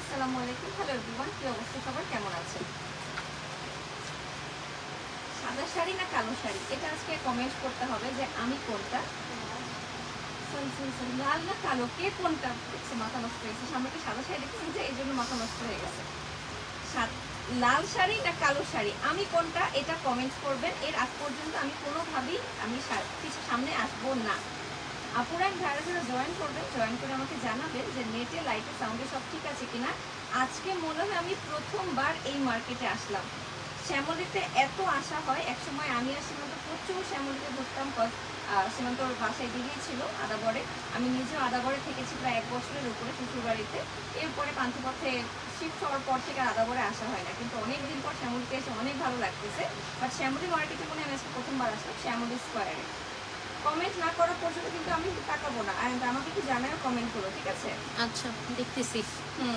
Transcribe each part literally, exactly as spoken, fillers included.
আসসালামু আলাইকুম। Hello everyone, কি অবস্থা সবার, কেমন আছেন? সাদা শাড়ি না কালো শাড়ি, এটা আজকে কমেন্ট করতে হবে যে আমি কোনটা। সরি সরি সরি লাল না কালো, কে কোনটা দেখছে? মাথা নষ্ট হয়েছে। সামনে একটা সাদা শাড়ি দেখছেন যে এই জন্য মাথা নষ্ট হয়ে গেছে। লাল শাড়ি না কালো শাড়ি, আমি কোনটা এটা কমেন্ট করবেন। এর আগ পর্যন্ত আমি কোনোভাবেই আমি কিছু সামনে আসবো না। আপুরা যারা যারা জয়েন করবেন, জয়েন করে আমাকে জানাবেন যে নেটে লাইটে সাউন্ডে সব ঠিক আছে কিনা। আজকে মনে হয় আমি প্রথমবার এই মার্কেটে আসলাম। শ্যামলীতে এত আসা হয়, একসময় আমি আর সীমান্ত প্রচুর শ্যামলীতে ধরতাম। সীমান্তর বাসায় দিদিই ছিল আদাবরে, আমি নিজেও আদাবরে থেকেছি প্রায় এক বছরের উপরে শ্বশুরবাড়িতে। এরপরে পান্থপথে শিফট হওয়ার পর থেকে আদাবরে আসা হয় না, কিন্তু অনেকদিন পর শ্যামলীতে এসে অনেক ভালো লাগতেছে। বাট শ্যামলী মার্কেটে মনে আমি আজকে প্রথমবার আসলাম, শ্যামলী স্কোয়ারে। কমেন্ট না করা পর্যন্ত কিন্তু আমি তাকাবো না, আর আমাকে একটু জানাও কমেন্ট করো, ঠিক আছে? আচ্ছা, দেখতেছি। হুম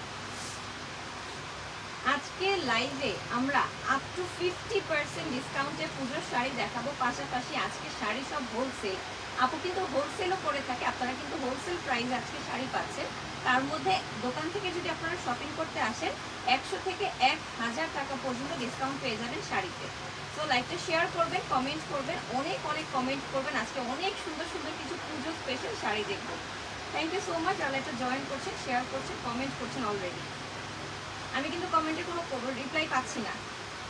আজকে লাইভে আমরা আপ টু ফিফটি পার্সেন্ট ডিসকাউন্টে পুজোর শাড়ি দেখাবো। পাশাপাশি আজকে শাড়ি সব হোলসেল, আপু কিন্তু হোলসেলও করে থাকে, আপনারা কিন্তু হোলসেল প্রাইস আজকে শাড়ি পাচ্ছেন। তার মধ্যে দোকান থেকে যদি আপনারা শপিং করতে আসেন একশো থেকে এক হাজার টাকা পর্যন্ত ডিসকাউন্ট পেয়ে যাবেন শাড়িতে। তো লাইভটা শেয়ার করবেন, কমেন্ট করবেন, অনেক অনেক কমেন্ট করবেন। আজকে অনেক সুন্দর সুন্দর কিছু পুজো স্পেশাল শাড়ি দেখবো। Thank you so much. আর লাইভটা জয়েন করছেন, শেয়ার করছেন, কমেন্ট করছেন অলরেডি। আমি কিন্তু কমেন্টে কোনো রিপ্লাই পাচ্ছি না।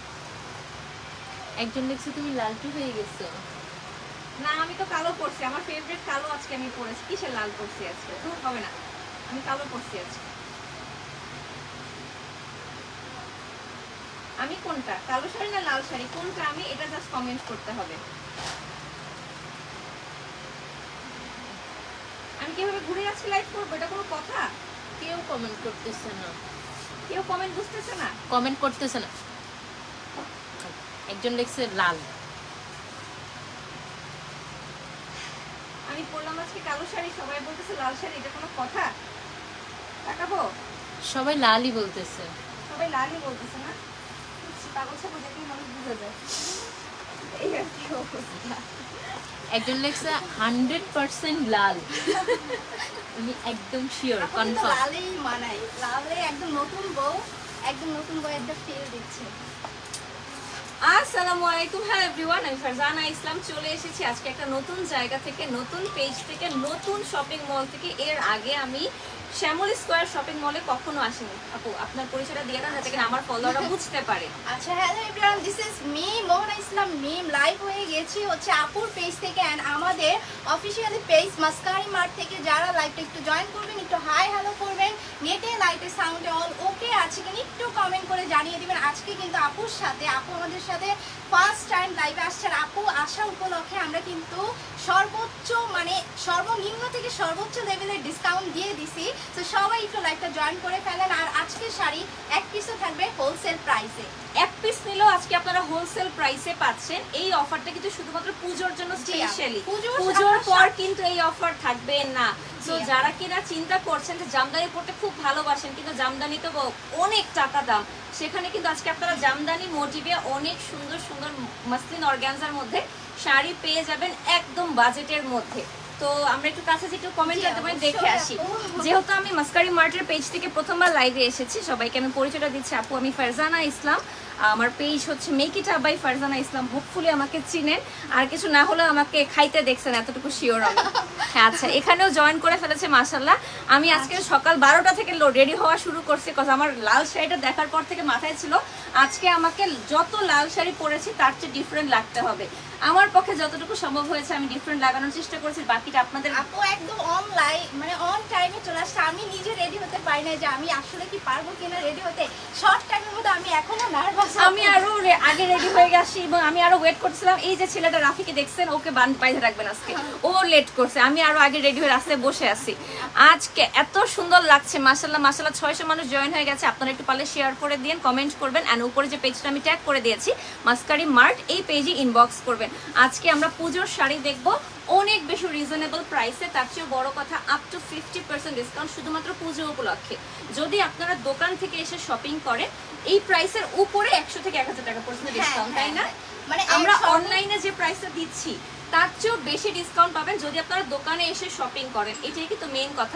একজন দেখছি তুমি লালটু হয়ে গেছো। না, আমি তো কালো পরছি, আমার ফেভারিট কালো আজকে আমি পরেছি। কিসের লাল পরছি আজকে? তো হবে না, আমি কালো পরছি আজকে। আমি কোনটা, কালো শাড়ি না লাল শাড়ি, কোনটা আমি, এটা জাস্ট কমেন্ট করতে হবে। আমি কিভাবে ঘুরে আজকে লাইভ করবো, এটা কোনো কথা? কেউ কমেন্ট করতেছে না, কেউ কমেন্ট বুঝতেছে না, কমেন্ট করতেছে না। একজন লিখছে লাল। আমি পরলাম আজকে কালো শাড়ি, সবাই বলতেছে লাল শাড়ি, এটা কোনো কথা? তাকাবো? সবাই লালই বলতেছে। সবাই লালই বলতেছে না, পাগল ছাগল দেখেই মানুষ বুঝে যায়। এই আর কি অবস্থা। একজন লিখছে হান্ড্রেড পার্সেন্ট লাল। আমি একদম শিওর, কনফার্ম। লালেই মানাই, লালে একদম নতুন বউ, একদম নতুন বউ একটা ফিল দিচ্ছে। আসসালামু আলাইকুম, হ্যালো এভরিওয়ান, আমি ফারজানা ইসলাম চলে এসেছি আজকে একটা নতুন জায়গা থেকে, নতুন পেজ থেকে, নতুন শপিং মল থেকে। এর আগে আমি শ্যামলী স্কোয়ার শপিং মলে কখনো আসিনি। আপু আপনার পরিচয়টা দিয়ে দেন যাতে কিনা আমার ফলোয়াররা বুঝতে পারে। আচ্ছা, hello everyone, this is me Mohona Islam Mim. Live হয়ে গেছি হচ্ছে আপুর পেজ থেকে অ্যান্ড আমাদের অফিসিয়ালি পেজ মাস্কারি মার্ট থেকে। যারা লাইভটা একটু জয়েন করবেন, একটু হাই হ্যালো করবেন, নেটে লাইটের সাউন্ডে অল ওকে আছে কিনা একটু কমেন্ট করে জানিয়ে দিবেন। আজকে কিন্তু আপুর সাথে, আপু আমাদের সাথে ফার্স্ট টাইম লাইভে আসছেন। আপু আসা উপলক্ষে আমরা কিন্তু সর্বোচ্চ মানে সর্বনিম্ন থেকে সর্বোচ্চ লেভেলের ডিসকাউন্ট দিয়ে দিছি। তো সবাই একটু লাইভটা জয়েন করে ফেলেন। আর আজকের শাড়ি এক পিসও থাকবে হোলসেল প্রাইসে। এক পিস নিলেও আজকে আপনারা হোলসেল প্রাইসে পাচ্ছেন। এই অফারটা কিন্তু শুধুমাত্র পূজোর জন্য স্পেশালি, পূজোর পর কিন্তু এই অফার থাকবে না। তো যারা কিনা চিন্তা করছেন যে জামদানি পড়তে খুব ভালোবাসেন কিন্তু জামদানি তো অনেক টাকা দাম, সেখানে কিন্তু আজকে আপনারা জামদানি মোটিভে অনেক সুন্দর সুন্দর মাসলিন অর্গানজার মধ্যে শাড়ি পেয়ে যাবেন একদম বাজেটের মধ্যে। তো আমরা একটু কাছে একটু কমেন্ট করতে পারি, দেখে আসি। যেহেতু আমি মাস্কারি মার্টের পেজ থেকে প্রথমবার লাইভে এসেছি, সবাইকে আমি পরিচয়টা দিচ্ছি। আপু আমি ফারজানা ইসলাম, আমার পেজ হচ্ছে make it up by Farzana Islam. Hopefully আমাকে চিনেন, আর কিছু না হলেও আমাকে খাইতে দেখছেন, এতটুকু শিওর আমি। হ্যাঁ আচ্ছা, এখানেও জয়েন করে ফেলেছে মাশাআল্লাহ। আমি আজকে সকাল বারোটা থেকে রেডি হওয়া শুরু করছি, কজ আমার লাল শাড়িটা দেখার পর থেকে মাথায় ছিল আজকে আমাকে যত লাল শাড়ি পরেছি তার চেয়ে ডিফারেন্ট লাগতে হবে। আমার পক্ষে যতটুকু সম্ভব হয়েছে আমি ডিফারেন্ট লাগানোর চেষ্টা করেছি, বাকিটা আপনাদের। আপু একদম অনলাইন মানে অন টাইমে চলে আসছে। আমি নিজে রেডি হতে পারি না যে আমি আসলে কি পারবো কিনা রেডি হতে। শর্ট টাইমের মধ্যে আমি এখনো নার্ভাস। আমি আরো আগে রেডি হয়ে গেছি এবং আমি আরো ওয়েট করছিলাম। এই যে ছেলেটা রাফিকে দেখছেন, ওকে বান্ধ বাইরে রাখবেন আজকে, ও লেট করছে, আমি আরো আগে রেডি হয়ে রাস্তায় বসে আছি। আজকে এত সুন্দর লাগছে মাশাআল্লাহ মাশাআল্লাহ। ছয়শো মানুষ জয়েন হয়ে গেছে, আপনারা একটু পারলে শেয়ার করে দিন, কমেন্ট করবেন, এন্ড উপরে যে পেজটা আমি ট্যাগ করে দিয়েছি মাস্কারি মার্ট, এই পেজে ইনবক্স করবেন। আজকে আমরা পুজোর শাড়ি দেখবো অনেক বেশি রিজনেবল প্রাইসে, তার চেয়ে বড় কথা up to fifty percent discount শুধুমাত্র পুজো উপলক্ষে। যদি আপনারা দোকান থেকে এসে শপিং করেন এই প্রাইসের উপরে একশো থেকে এক হাজার টাকা পর্যন্ত ডিসকাউন্ট, তাই না? মানে আমরা অনলাইনে যে প্রাইসটা দিচ্ছি তার চেয়েও বেশি ডিসকাউন্ট পাবেন যদি আপনারা দোকানে এসে শপিং করেন, এটাই কিন্তু মেইন কথা।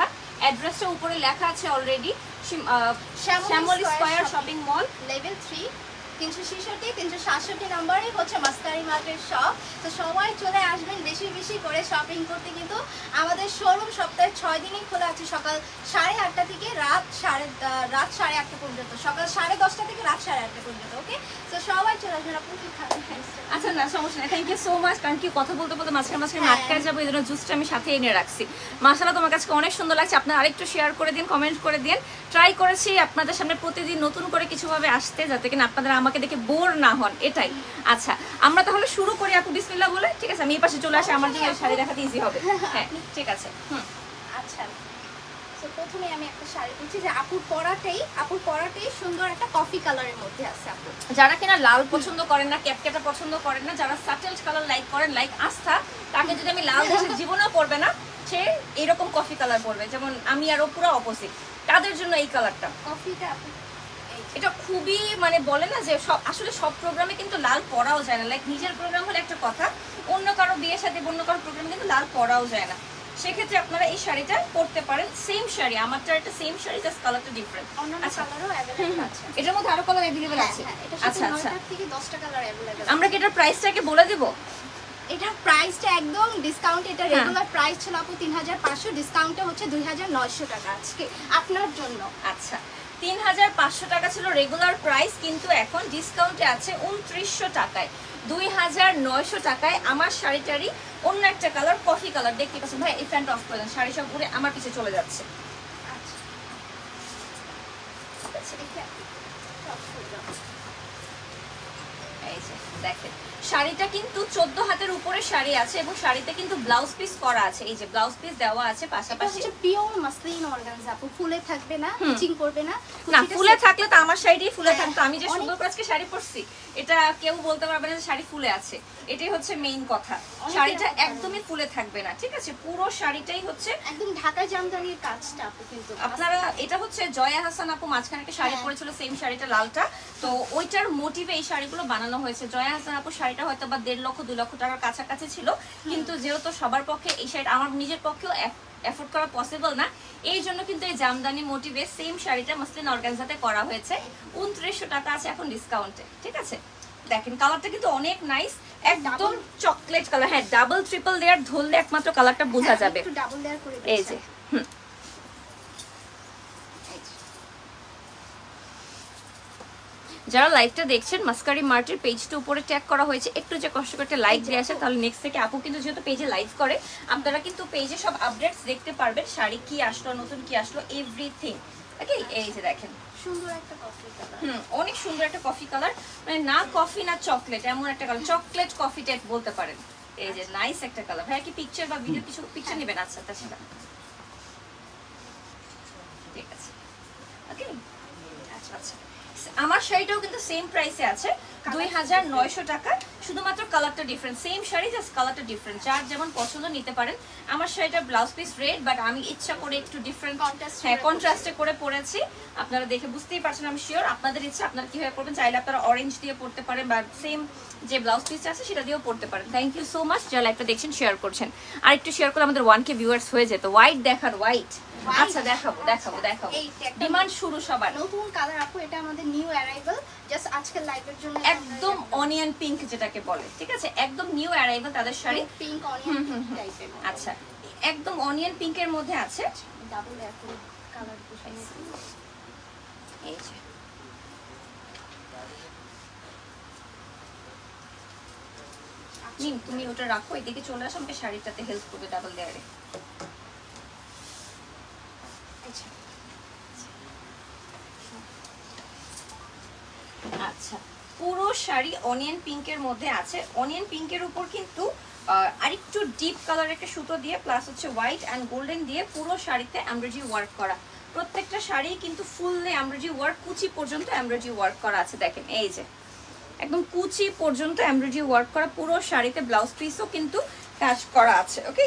অ্যাড্রেসটা উপরে লেখা আছে already, Shyamal square shopping mall, level three, তিনশো ছেষট্টি তিনশো সাতষট্টি নম্বরে হচ্ছে মাস্কারি মার্টের শপ। তো সবাই চলে আসবেন বেশি বেশি করে শপিং করতে। কিন্তু আমাদের শোরুম সপ্তাহে ছয় দিনই খোলা আছে, সকাল সাড়ে আটটা থেকে রাত সাড়ে রাত সাড়ে আটটা পর্যন্ত, সকাল সাড়ে দশটা থেকে রাত সাড়ে আটটা পর্যন্ত। ওকে, তো সবাই চলে আসবেন। আপনি কি খাবেন? আচ্ছা না সমস্যা নেই, থ্যাংক ইউ সো মাচ। কারণ কি কথা বলতে বলতে মাঝখানে মাঝখানে আটকায় যাবো, এই জন্য জুসটা আমি সাথে এনে রাখছি। মাশাআল্লাহ তোমার কাছে অনেক সুন্দর লাগছে। আপনারা আরেকটু শেয়ার করে দিন, কমেন্ট করে দিন। ট্রাই করেছি আপনাদের সামনে প্রতিদিন নতুন করে কিছুভাবে আসতে, যাতে কিনা আপনারা আমাকে দেখে বোর না হন, এটাই। আচ্ছা আমরা তাহলে শুরু করি আপু, বিসমিল্লাহ বলে। ঠিক আছে, আমি এই পাশে চলে আসি, আমার জন্য শাড়ি দেখাতে ইজি হবে। হ্যাঁ ঠিক আছে। হুম আচ্ছা, তো প্রথমে আমি একটা শাড়ি দিচ্ছি যে আপুর পরাটাই আপুর পরাটাই সুন্দর একটা কফি কালারের মধ্যে আছে। আপু যারা কিনা লাল পছন্দ করেন না, ক্যাপকেটা পছন্দ করেন না, যারা সাটেল কালার লাইক করেন, লাইক আস্থা, তাকে যদি আমি লাল দেশে জীবনেও পরবে না, সে এরকম কফি কালার পরবে। যেমন আমি আরো পুরো অপোজিট, তাদের জন্য এই কালারটা। কফিটা আপু এটা খুবই মানে বলে না যে সব আসলে সব প্রোগ্রামে কিন্তু লাল পরাও যায় না। লাইক নিজের প্রোগ্রাম হলে একটা কথা, অন্য কারো বিয়ের সাথে অন্য কারো প্রোগ্রামে কিন্তু লাল পরাও যায় না। সেক্ষেত্রে আপনারা এই শাড়িটা পরতে পারেন। সেম শাড়ি, আমারটা একটা সেম শাড়ি, জাস্ট কালারটা ডিফারেন্ট। অন্যান্য কালারও अवेलेबल আছে, এটার মধ্যে আরো কালার अवेलेबल আছে। আচ্ছা আচ্ছা, নয়টা থেকে দশটা কালার अवेलेबल। আমরা কি এটার প্রাইসটাকে বলে দেব? এটার প্রাইসটা একদম ডিসকাউন্ট। এটা রেগুলার প্রাইস ছিল আপু তিন হাজার পাঁচশো, ডিসকাউন্টে হচ্ছে দুই হাজার নয়শো টাকা আজকে আপনার জন্য। আচ্ছা, তিন হাজার পাঁচশো টাকা ছিল রেগুলার প্রাইস, কিন্তু এখন ডিসকাউন্টে আছে উনত্রিশশো টাকায়, দুই হাজার নয়শো টাকায়। আমার শাড়িটারই অন্য একটা কালার, কফি কালার, দেখতে পাচ্ছেন। ভাই এই ফ্যানটা অফ করে দেন, শাড়ি সব উড়ে আমার পিছে চলে যাচ্ছে। আচ্ছা আচ্ছা, এটা সব করে দাও। এই যে দেখেন, শাড়িটা কিন্তু চোদ্দ হাতের উপরে শাড়ি আছে এবং শাড়িতে কিন্তু ব্লাউজ পিস করা আছে। এই যে ব্লাউজ পিস দেওয়া আছে এটা পাশাপাশি। হচ্ছে পিওর মাসলিন অর্গানজা আপু, ফুলে থাকবে না, ম্যাচিং করবে না। না ফুলে থাকলে তো আমার শাড়িটাই ফুলে হ্যাঁ, থাকতো। আমি যে অনেক- সুন্দর করে আজকে শাড়ি পরছি, এটা কেউ বলতে পারবে না যে শাড়ি ফুলে আছে। এটাই হচ্ছে মেইন কথা, অনেকের শাড়িটা কথা একদমই ফুলে থাকবে না। ঠিক আছে, পুরো শাড়িটাই হচ্ছে একদম ঢাকা জামদানির কাজটা আপু। কিন্তু আপনারা, এটা হচ্ছে জয়া হাসান আপু মাঝখানে একটা শাড়ি হ্যাঁ। পরেছিল, সেম শাড়িটা লালটা, তো ওইটার মোটিভে এই শাড়িগুলো বানানো হয়েছে। জয়া হাসান আপু শাড়িটা হয়তো বা দেড় লক্ষ দুই লক্ষ টাকার কাছাকাছি ছিল, কিন্তু যেহেতু সবার পক্ষে এই শাড়ি, আমার নিজের পক্ষেও এফোর্ড করা পসিবল না, এই জন্য কিন্তু এই জামদানি মোটিভে সেম শাড়িটা মাসলিন অর্গানজাতে করা হয়েছে। উনত্রিশশো টাকা আছে এখন ডিসকাউন্টে। ঠিক আছে, দেখেন কালারটা কিন্তু অনেক নাইস, একদম চকলেট কালার। হ্যাঁ ডাবল ট্রিপল লেয়ার ধরলে একমাত্র কালারটা বোঝা যাবে। একটু ডাবল লেয়ার করে এই যে হুম, যারা লাইভটা দেখছেন মাস্কারি মার্টের পেজটা উপরে ট্যাগ করা হয়েছে, একটু যে কষ্ট করে লাইক দিয়ে আসেন, তাহলে নেক্সট থেকে আপু কিন্তু যেহেতু পেজে লাইভ করে, আপনারা কিন্তু পেজে সব আপডেটস দেখতে পারবেন, শাড়ি কি আসলো, নতুন কি আসলো, এভরিথিং। ওকে, এই যে দেখেন সুন্দর একটা কফি কালার। হুম, অনেক সুন্দর একটা কফি কালার, মানে না কফি না চকলেট, এমন একটা কালার, চকলেট কফি টাইপ বলতে পারেন। এই যে নাইস একটা কালার। ভাই কি পিকচার বা ভিডিও কিছু পিকচার নেবেন? আচ্ছা তাছাড়া ঠিক আছে। ওকে, আচ্ছা আচ্ছা, আমার শাড়িটাও কিন্তু সেম প্রাইসে আছে, দুই হাজার নয়শো টাকা, শুধুমাত্র কালারটা ডিফারেন্ট। সেম শাড়ি, জাস্ট কালারটা ডিফারেন্ট। যার যেমন পছন্দ নিতে পারেন। আমার শাড়িটা ব্লাউজ পিস রেড, বাট আমি ইচ্ছা করে একটু ডিফারেন্ট হ্যাঁ কন্ট্রাস্টে করে পরেছি। আপনারা দেখে বুঝতেই পারছেন, আমি শিওর আপনাদের ইচ্ছা আপনারা কিভাবে করবেন। চাইলে আপনারা অরেঞ্জ দিয়ে পড়তে পারেন, বা সেম যে ব্লাউজ পিসটা আছে সেটা দিয়েও পড়তে পারেন। থ্যাংক ইউ সো মাচ যারা লাইভটা দেখছেন, শেয়ার করছেন। আর একটু শেয়ার করে আমাদের ওয়ান কে ভিউয়ার্স হয়ে যেত। হোয়াইট দেখার, হোয়াইট। আচ্ছা দেখাবো দেখাবো দেখাবো, ডিমান্ড শুরু সবার। নতুন কালার আপু, এটা আমাদের নিউ অ্যারাইভাল, জাস্ট আজকের লাইভের জন্য। একদম অনিয়ন পিঙ্ক যেটাকে বলে, ঠিক আছে, একদম নিউ অ্যারাইভাল তাদের শাড়ি, পিঙ্ক অনিয়ন টাইপের। আচ্ছা একদম অনিয়ন পিঙ্কের মধ্যে আছে। ডাবল লেয়ার করে কালার বসানো। এই যে নিম, তুমি ওটা রাখো, এদিকে চলে আসো, আমাকে শাড়িটাতে হেল্প করবে ডাবল লেয়ারে। আচ্ছা, পুরো শাড়ি অনিয়ন পিঙ্কের মধ্যে আছে। অনিয়ন পিঙ্কের উপর কিন্তু আরেকটু ডিপ কালার একটা সুতো দিয়ে, প্লাস হচ্ছে হোয়াইট অ্যান্ড গোল্ডেন দিয়ে পুরো শাড়িতে এমব্রয়ডারি ওয়ার্ক করা। প্রত্যেকটা শাড়ি কিন্তু ফুললি এমব্রয়ডারি ওয়ার্ক, কুচি পর্যন্ত এমব্রয়ডারি ওয়ার্ক করা আছে। দেখেন এই যে একদম কুচি পর্যন্ত এমব্রয়ডারি ওয়ার্ক করা, পুরো শাড়িতে ব্লাউজ পিসও কিন্তু কাজ করা আছে। ওকে,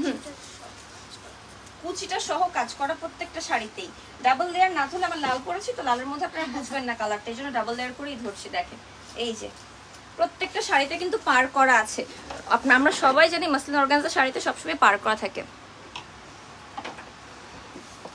কুচিটা সহ কাজ করা প্রত্যেকটা শাড়িতেই। ডাবল লেয়ার না ধরলে, আমার লাল করেছি তো লালের মধ্যে আপনারা বুঝবেন না কালারটা, এই জন্য ডাবল লেয়ার করেই ধরছি। দেখেন এই যে প্রত্যেকটা শাড়িতে কিন্তু পার করা আছে। আপনার আমরা সবাই জানি মাসলিন অর্গানজা শাড়িতে সবসময় পার করা থাকে।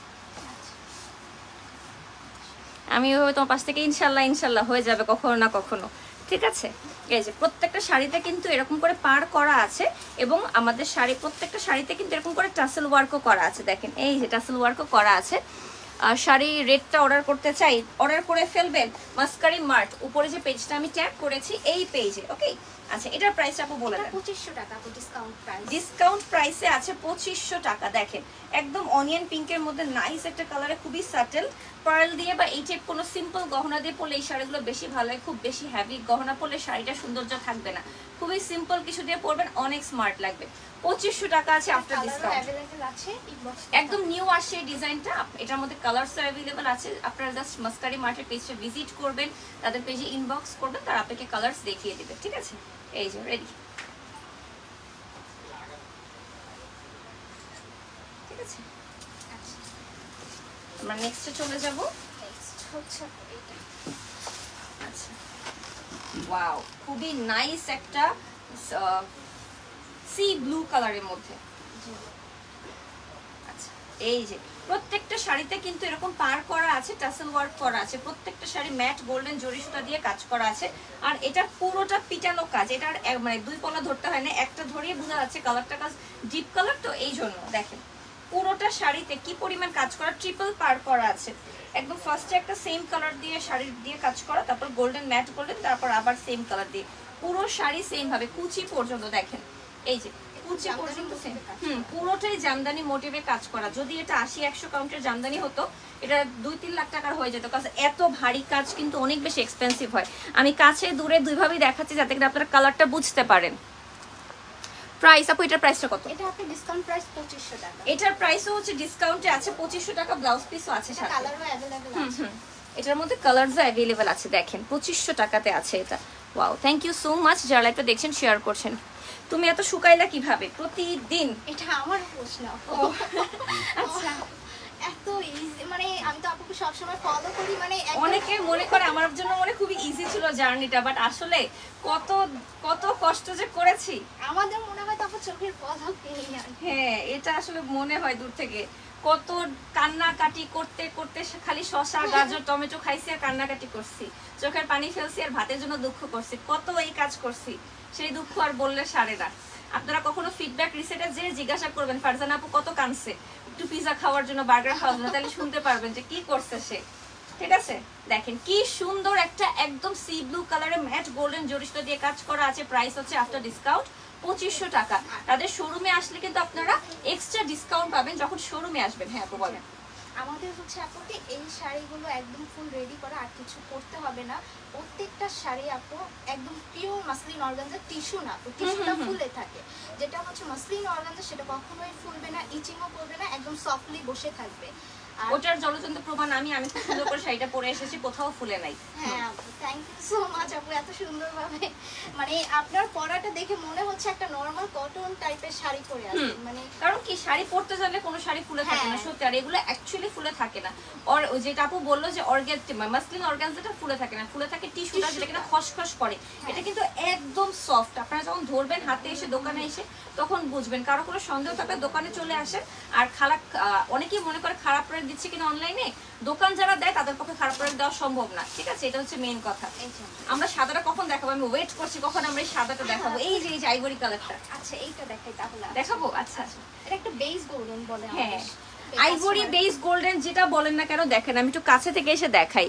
আমি ওইভাবে তোমার পাশ থেকে ইনশাল্লাহ ইনশাল্লাহ হয়ে যাবে কখনো না কখনো, ঠিক আছে? এই যে প্রত্যেকটা শাড়িতে কিন্তু এরকম করে পার করা আছে এবং আমাদের শাড়ি প্রত্যেকটা শাড়িতে কিন্তু এরকম করে টাসেল ওয়ার্কও করা আছে। দেখেন এই যে টাসেল ওয়ার্কও করা আছে। আর শাড়ি রেটটা অর্ডার করতে চাই, অর্ডার করে ফেলবেন মাস্কারি মার্ট, উপরে যে পেজটা আমি ট্যাগ করেছি এই পেজে, ওকে? আচ্ছা, এটার প্রাইস আপু বলে দেন। পঁচিশশো টাকা ডিসকাউন্ট প্রাইস। ডিসকাউন্ট প্রাইসে আছে পঁচিশশো টাকা। দেখেন একদম অনিয়ন পিঙ্কের মধ্যে নাইস একটা কালারে, খুবই সাটেল পার্ল দিয়ে বা এই টাইপ কোনো সিম্পল গহনা দিয়ে পরলে এই শাড়িগুলো বেশি ভালো হয়। খুব বেশি হ্যাভি গহনা পরলে শাড়িটা সৌন্দর্য থাকবে না, খুবই সিম্পল কিছু দিয়ে পরবেন, অনেক স্মার্ট লাগবে। পঁচিশশো টাকা আছে আফটার ডিসকাউন্ট, একদম নিউ আসছে এই ডিজাইনটা। এটার মধ্যে কালারস অ্যাভেলেবল আছে। আপনারা জাস্ট মাস্কারি মার্টের পেজটা ভিজিট করবেন, তাদের পেজে ইনবক্স করবেন, তারা আপনাকে কালারস দেখিয়ে দেবে, ঠিক আছে? এই যে রেডি, ঠিক আছে? আমরা নেক্সটে চলে যাব। আচ্ছা, ওয়াও, খুবই নাইস একটা সি ব্লু কালারের মধ্যে। আচ্ছা, এই যে প্রত্যেকটা শাড়িতে কিন্তু এরকম পার করা আছে, টাসেল ওয়ার্ক করা আছে, প্রত্যেকটা শাড়ি ম্যাট গোল্ডেন জরি সুতা দিয়ে কাজ করা আছে। আর এটা পুরোটা পিটানো কাজ, এটার মানে দুই পলা ধরতে হয় না, একটা ধরিয়ে বোঝা যাচ্ছে কালারটা কাজ ডিপ কালার, তো এই জন্য দেখেন পুরোটা শাড়িতে কি পরিমাণ কাজ করা, ট্রিপল পার করা আছে। একদম ফার্স্টে একটা সেম কালার দিয়ে শাড়ি দিয়ে কাজ করা, তারপর গোল্ডেন ম্যাট গোল্ডেন, তারপর আবার সেম কালার দিয়ে পুরো শাড়ি সেম ভাবে কুচি পর্যন্ত। দেখেন এই যে কুচি পর্যন্ত সেম, হুম, পুরোটাই জামদানি মোটিভে কাজ করা। যদি এটা আশি একশো কাউন্টের জামদানি হতো, এটা দুই তিন লাখ টাকার হয়ে যেত, কারণ এত ভারী কাজ কিন্তু অনেক বেশি এক্সপেন্সিভ হয়। আমি কাছে দূরে দুইভাবেই দেখাচ্ছি যাতে করে আপনারা কালারটা বুঝতে পারেন। প্রাইস আপু, এটার প্রাইসটা কত? এটা আপনি ডিসকাউন্ট প্রাইস পঁচিশশো টাকা। এটার প্রাইসও হচ্ছে ডিসকাউন্টে আছে পঁচিশশো টাকা, ব্লাউজ পিসও আছে সাথে। কালারও अवेलेबल আছে, এটার মধ্যে কালারসও অ্যাভেলেবল আছে। দেখেন পঁচিশশো টাকাতে আছে এটা। Wow, thank you so much যারা লাইভটা দেখছেন, শেয়ার করছেন। তুমি এত শুকাইলা কিভাবে প্রতিদিন? এটা আমার প্রশ্ন। আচ্ছা, এত ইজি, মানে আমি তো আপুকে সবসময় ফলো করি, মানে অনেকে মনে করে আমার জন্য মনে খুবই ইজি ছিল জার্নিটা, বাট আসলে কত কত কষ্ট যে করেছি। আমাদের মনে হয় তো আপু চোখের পলক নেই। হ্যাঁ, এটা আসলে মনে হয় দূর থেকে কত কান্নাকাটি করতে করতে খালি শসা গাজর টমেটো খাইছি আর কান্নাকাটি করছি, চোখের পানি ফেলছি আর ভাতের জন্য দুঃখ করছি, কত এই কাজ করছি, সেই দুঃখ আর বললে সারে না। আপনারা কখনো ফিডব্যাক রিসেটে যে জিজ্ঞাসা করবেন ফারজানা আপু কত কাঁদছে একটু পিজা খাওয়ার জন্য, বার্গার খাওয়ার জন্য, তাহলে শুনতে পারবেন যে কি করছে সে, ঠিক আছে? দেখেন কি সুন্দর একটা একদম সি ব্লু কালারে ম্যাট গোল্ডেন জরিস্টা দিয়ে কাজ করা আছে। প্রাইস হচ্ছে আফটার ডিসকাউন্ট পঁচিশশো টাকা। তাদের শোরুমে আসলে কিন্তু আপনারা এক্সট্রা ডিসকাউন্ট পাবেন যখন শোরুমে আসবেন। হ্যাঁ আপু বলেন। আমাদের হচ্ছে আপুকে এই শাড়িগুলো একদম ফুল রেডি করা, আর কিছু করতে হবে না। প্রত্যেকটা শাড়ি আপু একদম পিওর মাসলিন অর্গানজা, টিস্যু না, টিস্যুটা ফুলে থাকে। যেটা হচ্ছে মাসলিন অর্গানজা সেটা কখনোই ফুলবে না, ইচিংও করবে না, একদম সফটলি বসে থাকবে। ওটার জলজন্ত প্রমাণ আমি আমি খুব সুন্দর করে শাড়িটা পরে এসেছি, কোথাও ফুলে নাই। হ্যাঁ আপু, থ্যাংক ইউ সো মাচ আপু, এত সুন্দরভাবে মানে আপনার পরাটা দেখে মনে হচ্ছে একটা নরমাল কটন টাইপের শাড়ি পরে আছেন। মানে কারণ কি শাড়ি পরতে জানলে কোনো শাড়ি ফুলে থাকে না, সত্যি। আর এগুলো অ্যাকচুয়ালি ফুলে থাকে না। আর ওই যেটা আপু বললো যে অর্গান মাসলিন অর্গানজাটা ফুলে থাকে না, ফুলে থাকে টিস্যুটা, যেটা কিনা খসখস করে। এটা কিন্তু একদম সফট। আপনারা যখন ধরবেন হাতে এসে দোকানে এসে তখন বুঝবেন। কারো কোনো সন্দেহ থাকলে দোকানে চলে আসেন। আর খারাপ অনেকেই মনে করে খারাপ রেট দিচ্ছে কিনা অনলাইনে, দোকান যারা দেয় তাদের পক্ষে খারাপ রেট দেওয়া সম্ভব না, ঠিক আছে? এটা হচ্ছে মেইন কথা। আমরা সাদাটা কখন দেখাবো, আমি ওয়েট করছি কখন আমরা এই সাদাটা দেখাবো। এই যে এই যে আইভরি কালারটা, আচ্ছা এইটা দেখাই তাহলে দেখাবো। আচ্ছা, এটা একটা বেস গোল্ডেন বলে। হ্যাঁ, আইভরি বেস গোল্ডেন যেটা বলেন না কেন, দেখেন আমি একটু কাছে থেকে এসে দেখাই।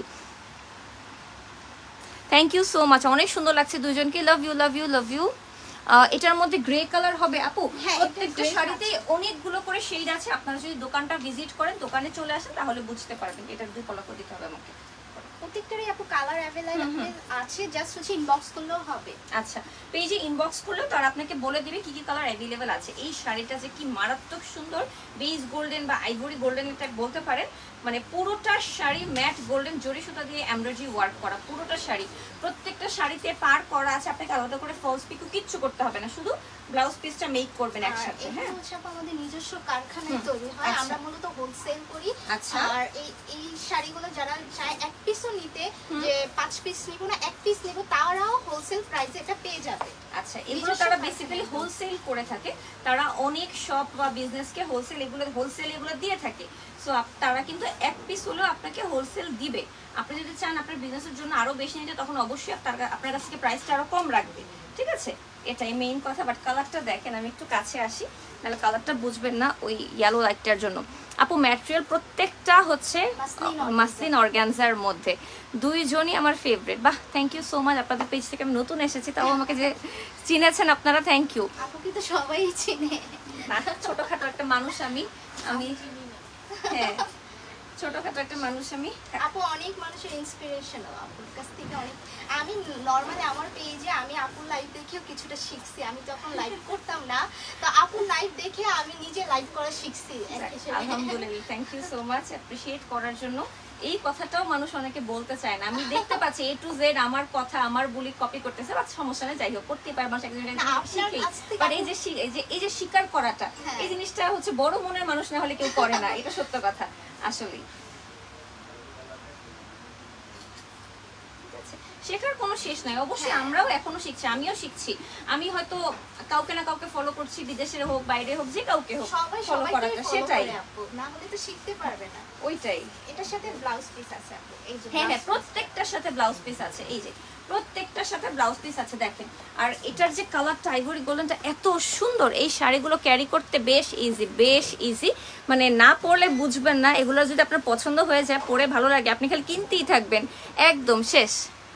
থ্যাংক ইউ সো মাচ, অনেক সুন্দর লাগছে দুইজনকে। Love you love you love you. এটার মধ্যে গ্রে কালার হবে আপু। প্রত্যেকটা শাড়িতে অনেকগুলো করে শেড আছে। আপনারা যদি দোকানটা ভিজিট করেন, দোকানে চলে আসেন, তাহলে বুঝতে পারবেন। এটার দুই পলক দিতে হবে আমাকে। প্রত্যেকটারই আপু কালার অ্যাভেলেবল আছে, জাস্ট হচ্ছে ইনবক্স করলেও হবে। আচ্ছা, পেজে ইনবক্স করলেও তার আপনাকে বলে দিবে কি কি কালার অ্যাভেলেবল আছে। এই শাড়িটা যে কি মারাত্মক সুন্দর, বেস গোল্ডেন বা আইভরি গোল্ডেন এটা বলতে পারেন। মানে পুরোটা শাড়ি ম্যাট গোল্ডেন জরি সুতা দিয়ে এমব্রয়ডারি ওয়ার্ক করা, পুরোটা শাড়ি। প্রত্যেকটা শাড়িতে পার করা আছে। আপনাকে আলাদা করে ফলস পিকও কিচ্ছু করতে হবে না, শুধু ব্লাউজ পিসটা মেক করবেন একসাথে। হ্যাঁ, এটা হচ্ছে আমাদের নিজস্ব কারখানায় তৈরি হয়, আমরা মূলত হোলসেল করি। আচ্ছা, আর এই এই শাড়িগুলো যারা চায় এক পিসও নিতে, যে পাঁচ পিস নিব না এক পিস নিব, তারাও হোলসেল প্রাইসে এটা পেয়ে যাবে। আচ্ছা, এগুলো তারা বেসিক্যালি হোলসেল করে থাকে, তারা অনেক শপ বা বিজনেসকে হোলসেল এগুলো হোলসেল এগুলো দিয়ে থাকে। সো তারা কিন্তু এক পিস হলেও আপনাকে হোলসেল দিবে। আপনি যদি চান আপনার বিজনেসের জন্য আরো বেশি নিতে, তখন অবশ্যই আপনার আপনার কাছ থেকে প্রাইসটা আরো কম রাখবে, ঠিক আছে? এটাই মেইন কথা। বাট কালারটা দেখেন, আমি একটু কাছে আসি, তাহলে কালারটা বুঝবেন না ওই ইয়েলো লাইটটার জন্য। আপু ম্যাটেরিয়াল প্রত্যেকটা হচ্ছে মাসলিন অর্গানজার মধ্যে, দুইজনই আমার ফেভারিট। বাহ, থ্যাংক ইউ সো মাচ। আপনাদের পেজ থেকে আমি নতুন এসেছি, তাও আমাকে যে চিনেছেন আপনারা, থ্যাংক ইউ। আপু কিন্তু সবাই চিনে না, ছোটখাটো একটা মানুষ আমি আমি হ্যাঁ ছোটখাটো একটা মানুষ আমি। আপু অনেক মানুষের ইন্সপিরেশনও আপুর কাছ থেকে অনেক। আমি নর্মালি আমার পেজে আমি আপুর লাইভ দেখেও কিছুটা শিখছি। আমি তখন লাইভ করতাম না, তো আপুর লাইভ দেখে আমি নিজে লাইভ করা শিখছি। আলহামদুলিল্লাহ, thank you so much appreciate করার জন্য। এই কথাটাও মানুষ অনেকে বলতে চায় না। আমি দেখতে পাচ্ছি এ টু জেড আমার কথা আমার বলি কপি করতেছে, বাট সমস্যা নেই, যাই হোক করতে পারে মানুষ একজন। বাট এই যে এই যে এই যে স্বীকার করাটা, এই জিনিসটা হচ্ছে বড় মনের মানুষ না হলে কেউ করে না, এটা সত্য কথা আসলে। শেখার কোনো শেষ নাই, অবশ্যই আমরাও এখনো শিখছি, আমিও শিখছি। আমি হয়তো কাউকে না কাউকে ফলো করছি, বিদেশের হোক বাইরে হোক, যে কাউকে হোক ফলো করাটা, সেটাই না হলে তো শিখতে পারবে না। ওইটাই। এটার সাথে ব্লাউজ পিস আছে আপু, এই যে হ্যাঁ হ্যাঁ প্রত্যেকটার সাথে ব্লাউজ পিস আছে, এই যে প্রত্যেকটার সাথে ব্লাউজ পিস আছে দেখেন। আর এটার যে কালারটা আইভরি গোল্ডেনটা এত সুন্দর, এই শাড়িগুলো ক্যারি করতে বেশ ইজি, বেশ ইজি। মানে না পরলে বুঝবেন না, এগুলো যদি আপনার পছন্দ হয়ে যায়, পরে ভালো লাগে, আপনি খালি কিনতেই থাকবেন, একদম শেষ।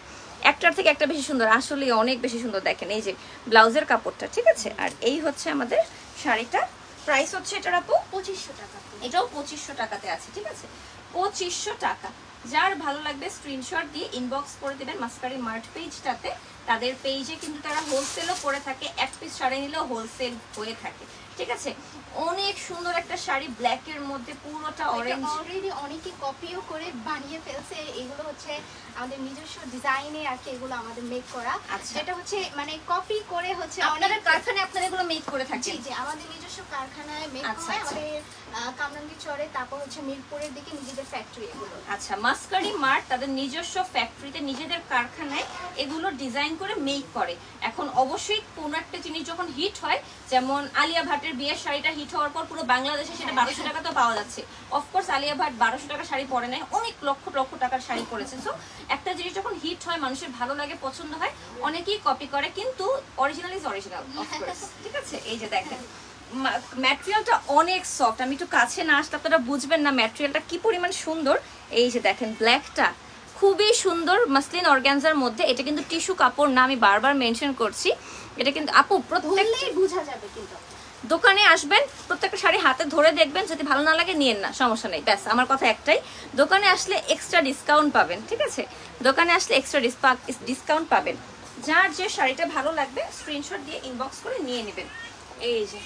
একটার থেকে একটা বেশি সুন্দর, আসলে অনেক বেশি সুন্দর। দেখেন এই যে ব্লাউজের কাপড়টা, ঠিক আছে? আর এই হচ্ছে আমাদের শাড়িটা, প্রাইস হচ্ছে এটার আপু পঁচিশশো টাকা। এটাও পঁচিশশো টাকাতে আছে, ঠিক আছে? পঁচিশশো টাকা। যার ভালো লাগবে স্ক্রিনশট দিয়ে ইনবক্স করে দেবেন মাস্কারি মার্ট পেজটাতে। তাদের পেজে কিন্তু তারা হোলসেলও করে থাকে, এক পিস শাড়ি নিলেও হোলসেল হয়ে থাকে, ঠিক আছে? অনেক সুন্দর একটা শাড়ি ব্ল্যাকের মধ্যে, পুরোটা অরেঞ্জ। অলরেডি অনেকে কপিও করে বানিয়ে ফেলছে। এগুলো হচ্ছে আমাদের নিজস্ব ডিজাইনে আর কি, এগুলো আমাদের মেক করা, যেটা হচ্ছে মানে কপি করে হচ্ছে আপনাদের কারখানায় আপনারা এগুলো মেক করে থাকেন? জি জি, আমাদের নিজস্ব কারখানায় মেক হয়, আমাদের কামরাঙ্গি চরে, তারপর হচ্ছে মিরপুরের দিকে নিজেদের ফ্যাক্টরি এগুলো। আচ্ছা, মাস্কারি মার্ট তাদের নিজস্ব ফ্যাক্টরিতে নিজেদের কারখানায় এগুলো ডিজাইন করে মেক করে। এখন অবশ্যই কোনো একটা জিনিস যখন হিট হয়, যেমন আলিয়া ভাটের বিয়ের শাড়িটা হিট হওয়ার পর পুরো বাংলাদেশে সেটা বারোশো টাকা তো পাওয়া যাচ্ছে। অফকোর্স আলিয়া ভাট বারোশো টাকা শাড়ি পরে নাই, অনেক লক্ষ লক্ষ টাকার শাড়ি পরেছে। সো একটা জিনিস যখন হিট হয়, মানুষের ভালো লাগে, পছন্দ হয়, অনেকেই কপি করে, কিন্তু অরিজিনাল ইজ অরিজিনাল, অফকোর্স, ঠিক আছে? এই যে দেখেন ম্যাটেরিয়ালটা অনেক সফট, আমি একটু কাছে না আসলে আপনারা বুঝবেন না ম্যাটেরিয়ালটা কি পরিমাণ সুন্দর। এই যে দেখেন ব্ল্যাকটা খুবই সুন্দর, মাসলিন অর্গানজার মধ্যে। এটা কিন্তু টিস্যু কাপড় না, আমি বারবার মেনশন করছি। এটা কিন্তু আপু প্রত্যেকটা বোঝা যাবে, কিন্তু দোকানে আসবেন, প্রত্যেকটা শাড়ি হাতে ধরে দেখবেন, যদি ভালো না লাগে নিয়েন না, সমস্যা নেই। ব্যাস আমার কথা একটাই, দোকানে আসলে এক্সট্রা ডিসকাউন্ট পাবেন, ঠিক আছে? দোকানে আসলে এক্সট্রা ডিসকাউন্ট পাবেন। যার যে শাড়িটা ভালো লাগবে স্ক্রিনশট দিয়ে ইনবক্স করে নিয়ে নেবেন। এই যে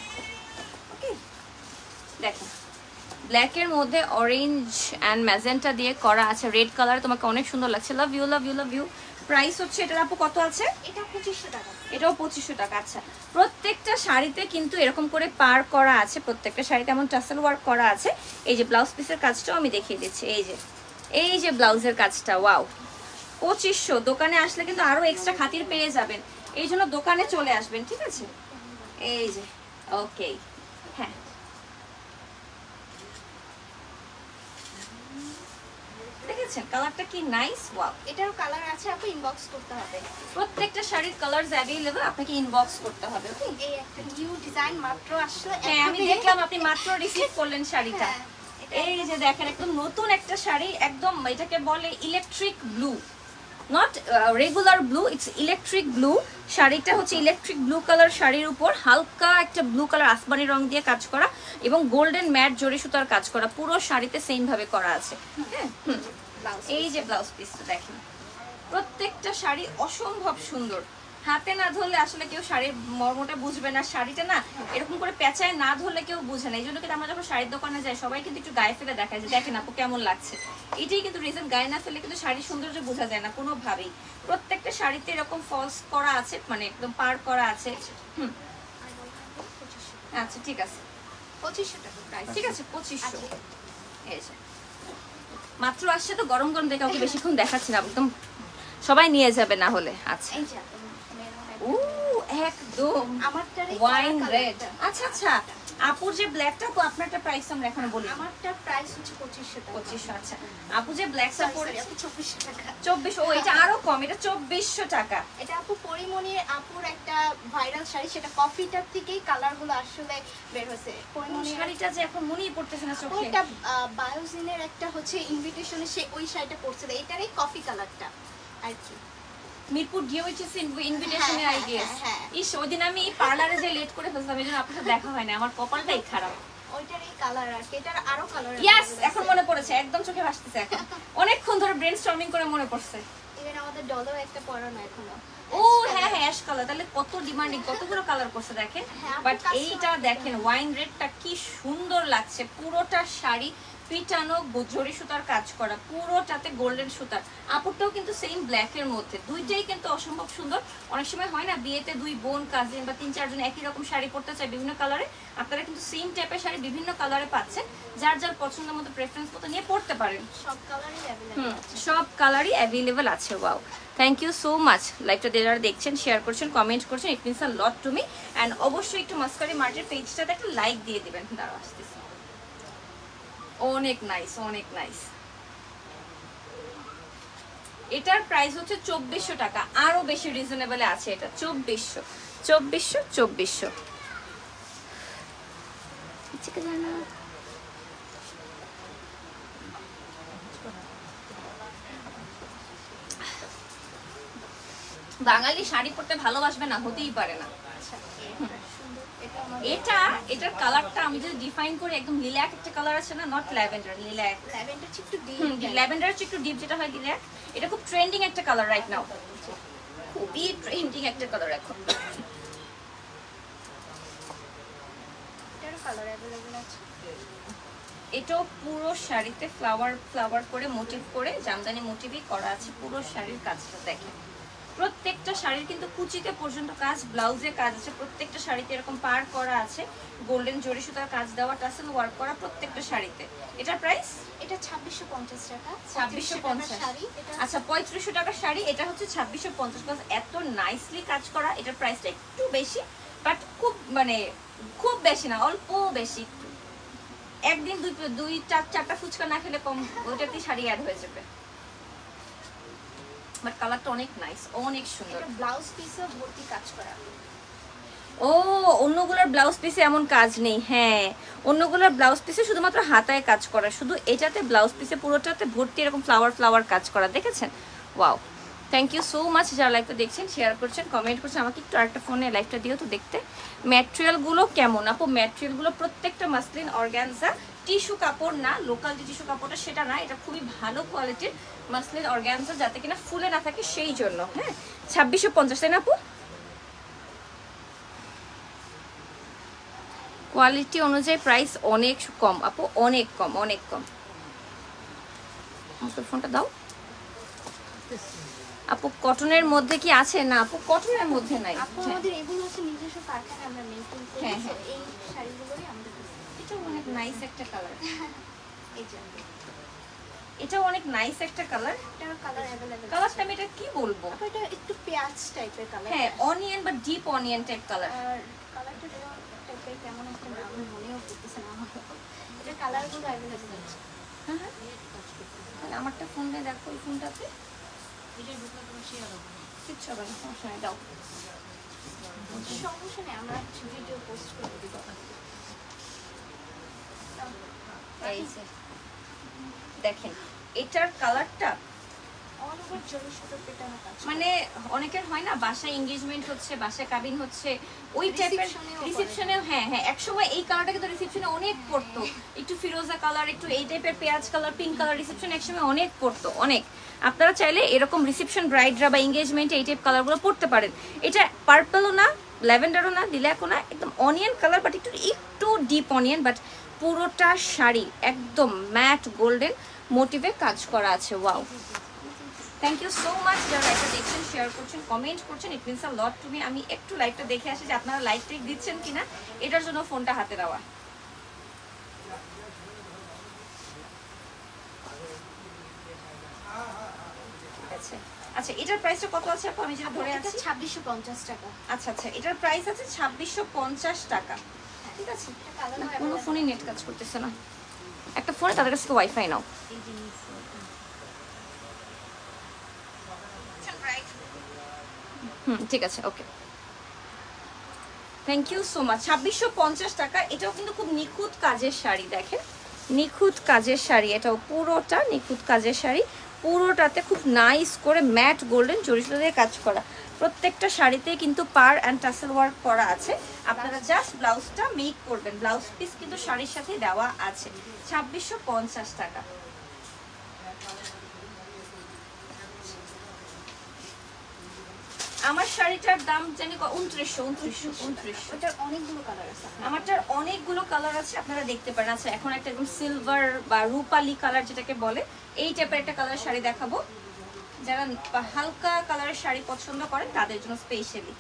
ওকে দেখেন ব্ল্যাকের মধ্যে অরেঞ্জ অ্যান্ড ম্যাজেন্টা দিয়ে করা আছে, রেড কালার, তোমাকে অনেক সুন্দর লাগছে। Love you love you love you. Price হচ্ছে এটার আপু কত আছে? এটা পঁচিশশো টাকা। এটাও পঁচিশশো টাকা। আচ্ছা, প্রত্যেকটা শাড়িতে কিন্তু এরকম করে পার করা আছে, প্রত্যেকটা শাড়িতে এমন টাসেল ওয়ার্ক করা আছে। এই যে ব্লাউজ পিসের কাজটাও আমি দেখিয়ে দিচ্ছি, এই যে এই যে ব্লাউজের কাজটা, ওয়াও, পঁচিশশো। দোকানে আসলে কিন্তু আরো এক্সট্রা খাতির পেয়ে যাবেন, এই জন্য দোকানে চলে আসবেন, ঠিক আছে? এই যে ওকে, হ্যাঁ দেখেছেন কালারটা কি নাইস, ওয়াও। এটারও কালার আছে, আপনি ইনবক্স করতে হবে। প্রত্যেকটা শাড়ির কালারস अवेलेबल, আপনাকে ইনবক্স করতে হবে, ওকে? এই একটা নিউ ডিজাইন মাত্র আসলো, হ্যাঁ আমি দেখলাম আপনি মাত্র রিসিভ করলেন শাড়িটা। এই যে দেখেন একদম নতুন একটা শাড়ি, একদম এটাকে বলে electric blue, not regular blue, it's electric blue. শাড়িটা হচ্ছে ইলেকট্রিক ব্লু কালার, শাড়ির উপর হালকা একটা ব্লু কালার আসমানি রং দিয়ে কাজ করা এবং গোল্ডেন ম্যাট জরি সুতার কাজ করা, পুরো শাড়িতে সেম ভাবে করা আছে। হ্যাঁ, এই যে ব্লাউজ পিসটা দেখেন, প্রত্যেকটা শাড়ি অসম্ভব সুন্দর। হাতে না ধরলে আসলে কেউ শাড়ির মর্মটা বুঝবে না, শাড়িটা না এরকম করে পেঁচায় না ধরলে কেউ বুঝে না। এই জন্য কিন্তু আমরা যখন শাড়ির দোকানে যাই সবাই কিন্তু একটু গায়ে ফেলে দেখায় যে দেখেন আপু কেমন লাগছে, এটাই কিন্তু রিজন। গায়ে না ফেলে কিন্তু শাড়ির সৌন্দর্য বোঝা যায় না কোনোভাবেই। প্রত্যেকটা শাড়িতে এরকম ফলস করা আছে, মানে একদম পার করা আছে। হুম আচ্ছা ঠিক আছে, পঁচিশশো টাকা প্রাইস, ঠিক আছে পঁচিশশো। এই যে মাত্র আসছে তো গরম গরম দেখে কাউকে বেশিক্ষণ দেখাচ্ছি না, একদম সবাই নিয়ে যাবে না হলে। আচ্ছা এই যে আপু, মেরুন একটা। ও একদম আমারটার এই ওয়াইন কালার রেড। কালারটা। আচ্ছা আচ্ছা, আপুর যে ব্ল্যাকটা, আপু আপনারটা প্রাইস আমরা এখন বলি। আমারটা প্রাইস হচ্ছে পঁচিশশো টাকা। পঁচিশশো। আচ্ছা আপু যে ব্ল্যাকটা Sorry, পরে sorry, আপু চব্বিশশো টাকা। চব্বিশ, ও এটা আরো কম, এটা চব্বিশশো টাকা। এটা আপু পরিমণির আপুর একটা ভাইরাল শাড়ি, সেটা কফিটার থেকেই কালারগুলো আসলে বের হয়েছে। পরিমণির শাড়িটা যে এখন মনেই পড়তেছে না চোখে। ওইটা বায়োজিনের একটা হচ্ছে ইনভিটেশনে সে ওই শাড়িটা পরছিল, এটারই কফি কালারটা আর কি। মিরপুর গিয়ে হচ্ছে ইনভিটেশনে আই হ্যাঁ, গেস। হ্যাঁ, ইস ওইদিন আমি পার্লারে যে লেট করে ফেললাম, এই জন্য আপনার সাথে দেখা হয় না, আমার কপালটাই খারাপ। ওইটারই কালার আর কি, এটার আরো কালার। ইয়েস, এখন মনে পড়েছে, একদম চোখে ভাসতেছে এখন। অনেকক্ষণ ধরে ব্রেনস্টর্মিং করে মনে পড়ছে। ইভেন আমাদের ডলও একটা পরানো এখনো। ও হ্যাঁ হ্যাঁ, অ্যাশ কালার, তাহলে কত ডিমান্ডিং, কতগুলো কালার করছে দেখেন। হ্যাঁ, বাট আপনার এইটা customer দেখেন ওয়াইন রেডটা কি সুন্দর লাগছে, পুরোটা শাড়ি পিটানো জরি সুতার কাজ করা, পুরোটাতে গোল্ডেন সুতার। আপুরটাও কিন্তু সেম ব্ল্যাক এর মধ্যে, দুইটাই কিন্তু অসম্ভব সুন্দর। অনেক সময় হয় না বিয়েতে দুই বোন কাজিন বা তিন চারজন একই রকম শাড়ি পরতে চায় বিভিন্ন কালারে, আপনারা কিন্তু সেম টাইপের শাড়ি বিভিন্ন কালারে পাচ্ছেন, যার যার পছন্দ মতো প্রেফারেন্স মতো নিয়ে পড়তে পারেন। সব কালারই অ্যাভেলেবল হুম, আছে। সব কালারই অ্যাভেলেবল আছে। Wow, thank you so much. লাইভটা যারা দেখছেন, শেয়ার করছেন, কমেন্ট করছেন, it means a lot to me. And অবশ্যই একটু মাস্কারি মার্টের পেজটাতে একটা লাইক দিয়ে দিবেন। দাঁড়াও আসতেছি। অনেক নাইস, অনেক নাইস। এটার প্রাইস হচ্ছে চব্বিশশো টাকা, আরো বেশি রিজনেবল আছে এটা। চব্বিশশো চব্বিশশো চব্বিশশো। বাঙালি শাড়ি পরতে ভালোবাসবে না, হতেই পারে না। আচ্ছা, এটা সুন্দর, এটা আমার এটা এটার কালারটা আমি যদি ডিফাইন করি, একদম লিল্যাক একটা কালার আছে না, নট ল্যাভেন্ডার, লিল্যাক। ল্যাভেন্ডার একটু ডিপ। ল্যাভেন্ডার হচ্ছে একটু ডিপ, যেটা হয় লিল্যাক। এটা খুব ট্রেন্ডিং একটা কালার রাইট নাও, খুবই ট্রেন্ডিং একটা কালার এখন। এটারও কালার অ্যাভেলেবল আছে। এটাও পুরো শাড়িতে ফ্লাওয়ার ফ্লাওয়ার করে মোটিভ করে জামদানি মোটিভই করা আছে, পুরো শাড়ির কাজটা দেখেন। প্রত্যেকটা শাড়ির কিন্তু কুচিতে পর্যন্ত কাজ, ব্লাউজে কাজ আছে, প্রত্যেকটা শাড়িতে এরকম পার করা আছে, গোল্ডেন জরি সুতার কাজ দেওয়া, টাসেল ওয়ার্ক করা প্রত্যেকটা শাড়িতে। এটার প্রাইস এটা ছাব্বিশশো পঞ্চাশ টাকা। ছাব্বিশশো পঞ্চাশ। শাড়ি এটা আচ্ছা, পঁয়ত্রিশশো টাকার শাড়ি, এটা হচ্ছে ছাব্বিশশো পঞ্চাশ। প্লাস এত নাইসলি কাজ করা, এটার প্রাইসটা একটু বেশি, বাট খুব মানে খুব বেশি না, অল্প বেশি একটু। একদিন দুই দুই চার চারটা ফুচকা না খেলে কম, ওইটাতেই শাড়ি অ্যাড হয়ে যাবে। বাট কালারটা অনেক নাইস, অনেক সুন্দর। এটা ব্লাউজ পিসও ভর্তি কাজ করা। ও, অন্যগুলোর ব্লাউজ পিসে এমন কাজ নেই। হ্যাঁ, অন্যগুলোর ব্লাউজ পিসে শুধুমাত্র হাতায় কাজ করা, শুধু এটাতে ব্লাউজ পিসে পুরোটাতে ভর্তি এরকম ফ্লাওয়ার ফ্লাওয়ার কাজ করা, দেখেছেন? Wow, thank you so much যারা লাইভটা দেখছেন, শেয়ার করছেন, কমেন্ট করছেন। আমাকে একটু আরেকটা ফোনে লাইভটা দিও তো দেখতে। ম্যাটেরিয়ালগুলো কেমন আপু? ম্যাটেরিয়ালগুলো প্রত্যেকটা মাসলিন অর্গানজা, টিস্যু কাপড় না, লোকাল যে টিস্যু কাপড়টা সেটা না, এটা খুবই ভালো কোয়ালিটির মাসলিন অর্গানজা, যাতে কিনা ফুলে না থাকে সেই জন্য। হ্যাঁ, ছাব্বিশশো পঞ্চাশ, তাই না আপু? কোয়ালিটি অনুযায়ী প্রাইস অনেক কম আপু, অনেক কম, অনেক কম। আমাকে ফোনটা দাও আপু। কটনের মধ্যে কি আছে? না আপু, কটনের মধ্যে নাই। আপু আমাদের এগুলো হচ্ছে নিজস্ব কারখানা, আমরা মেইনটেইন করি। হ্যাঁ, হ্যাঁ। এই শাড়িগুলোই আমাদের কাছে। এটা অনেক নাইস একটা কালার। এই যে এটাও অনেক নাইস একটা কালার। এটার কালার অ্যাভেলেবল। কালারটা আমি এটা কি বলবো, আপু এটা একটু পেঁয়াজ টাইপের কালার। হ্যাঁ, অনিয়ন বা ডিপ অনিয়ন টাইপ কালার। আর কালারটা টাইপের কেমন একটা নাম মনেও করতেছে না আমার। এটা কালারগুলো অ্যাভেলেবল আছে। হ্যাঁ হ্যাঁ, তাহলে আমারটা ফোন দিয়ে দেখো, ওই ফোনটাতে কিচ্ছু হবে না, সমস্যা নেই, দাও। সমস্যা নেই, আমরা ভিডিও পোস্ট করে দিব। এই যে দেখেন, এটার কালারটা অল ওভার জরি সুতো পেটানো কাজ। মানে অনেকের হয় না বাসায় এনগেজমেন্ট হচ্ছে, বাসায় কাবিন হচ্ছে, ওই টাইপের Reception-এও করে। রিসেপশনে। হ্যাঁ হ্যাঁ, একসময় এই কালারটাকে তো রিসেপশনে অনেক পড়তো, একটু ফিরোজা কালার, একটু এই টাইপের পেঁয়াজ কালার, পিঙ্ক কালার, রিসেপশনে একসময় অনেক পড়তো, অনেক। আপনারা চাইলে এরকম রিসেপশন ব্রাইডরা বা এনগেজমেন্টে এই টাইপ কালারগুলো পড়তে পারেন। এটা পার্পলও না, ল্যাভেন্ডারও না, লিল্যাকও না, একদম অনিয়ন কালার, বাট একটু একটু ডিপ অনিয়ন। বাট পুরোটা শাড়ি একদম ম্যাট গোল্ডেন মোটিভে কাজ করা আছে। Wow, thank you so much যারা লাইভটা দেখছেন, শেয়ার করছেন, কমেন্ট করছেন, it means a lot to me. আমি একটু লাইভটা দেখে আসি যে আপনারা লাইক টেক দিচ্ছেন কিনা, এটার জন্য ফোনটা হাতে দেওয়া। আচ্ছা আচ্ছা, এটার প্রাইসটা কত আছে আপু? আমি যেটা ধরে এটা আছি ছাব্বিশশো পঞ্চাশ টাকা। আচ্ছা আচ্ছা, এটার প্রাইস আছে ছাব্বিশশো পঞ্চাশ টাকা। ঠিক আছে, না, কোনো ফোনে নেট কাজ করতেছে না, একটা ফোনে তাদের কাছ থেকে ওয়াইফাই নাও। হুম ঠিক আছে, okay, thank you so much. ছাব্বিশশো পঞ্চাশ টাকা। এটাও কিন্তু খুব নিখুঁত কাজের শাড়ি, দেখেন নিখুঁত কাজের শাড়ি, এটাও পুরোটা নিখুঁত কাজের শাড়ি, পুরোটাতে খুব নাইস করে ম্যাট গোল্ডেন জরিসুতা দিয়ে কাজ করা। প্রত্যেকটা শাড়িতে কিন্তু পার অ্যান্ড টাসেল ওয়ার্ক করা আছে। আপনারা জাস্ট ব্লাউজটা মেক করবেন, ব্লাউজ পিস কিন্তু শাড়ির সাথে দেওয়া আছে। ছাব্বিশশো পঞ্চাশ টাকা। আমার শাড়িটার দাম জানি উনত্রিশশো উনত্রিশশো উনত্রিশশো। ওটার অনেকগুলো কালার আছে। আমারটার অনেকগুলো কালার আছে, আপনারা দেখতে পারেন। আচ্ছা, এখন একটা একদম সিলভার বা রূপালি কালার যেটাকে বলে, এই টাইপের একটা কালার শাড়ি দেখাবো। যারা হালকা কালারের শাড়ি পছন্দ করেন তাদের জন্য স্পেশালি।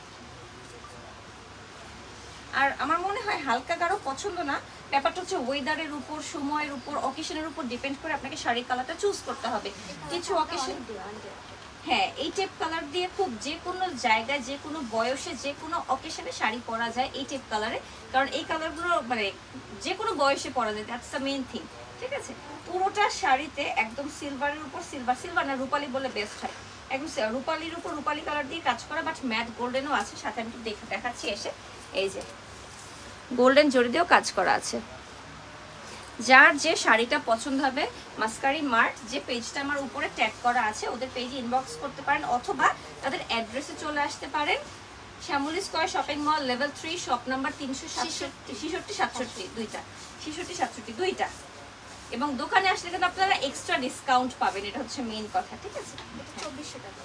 আর আমার মনে হয় হালকা গাঢ় পছন্দ না, ব্যাপারটা হচ্ছে ওয়েদারের উপর, সময়ের উপর, অকেশনের উপর ডিপেন্ড করে আপনাকে শাড়ির কালারটা চুজ করতে হবে। কিছু অকেশন, হ্যাঁ এই টাইপ কালার দিয়ে খুব যে কোনো জায়গায়, যে কোনো বয়সে, যে কোনো অকেশনে শাড়ি পরা যায় এই টাইপ কালারে। কারণ এই কালারগুলো মানে যে কোনো বয়সে পরা যায়, দ্যাটস দ্য মেইন থিং। ঠিক আছে, পুরোটা শাড়িতে একদম সিলভারের উপর সিলভার, সিলভার না রূপালি বলে বেস্ট হয়, একদম রূপালির উপর রূপালি কালার দিয়ে কাজ করা, বাট ম্যাট গোল্ডেনও আছে সাথে। আমি একটু দেখে দেখাচ্ছি এসে, এই যে গোল্ডেন জরি দিয়েও কাজ করা আছে। যার যে শাড়িটা পছন্দ হবে, মাস্কারি মার্ট যে পেজটা আমার উপরে ট্যাগ করা আছে ওদের পেজে ইনবক্স করতে পারেন, অথবা তাদের অ্যাড্রেসে চলে আসতে পারেন। Shyamoli square shopping mall, level three, shop number তিনশো সাতষট্টি ছেষট্টি সাতষট্টি দুইটা ছেষট্টি সাতষট্টি দুইটা। এবং দোকানে আসলে কিন্তু আপনারা এক্সট্রা ডিসকাউন্ট পাবেন, এটা হচ্ছে মেইন কথা। ঠিক আছে, চব্বিশশো টাকা।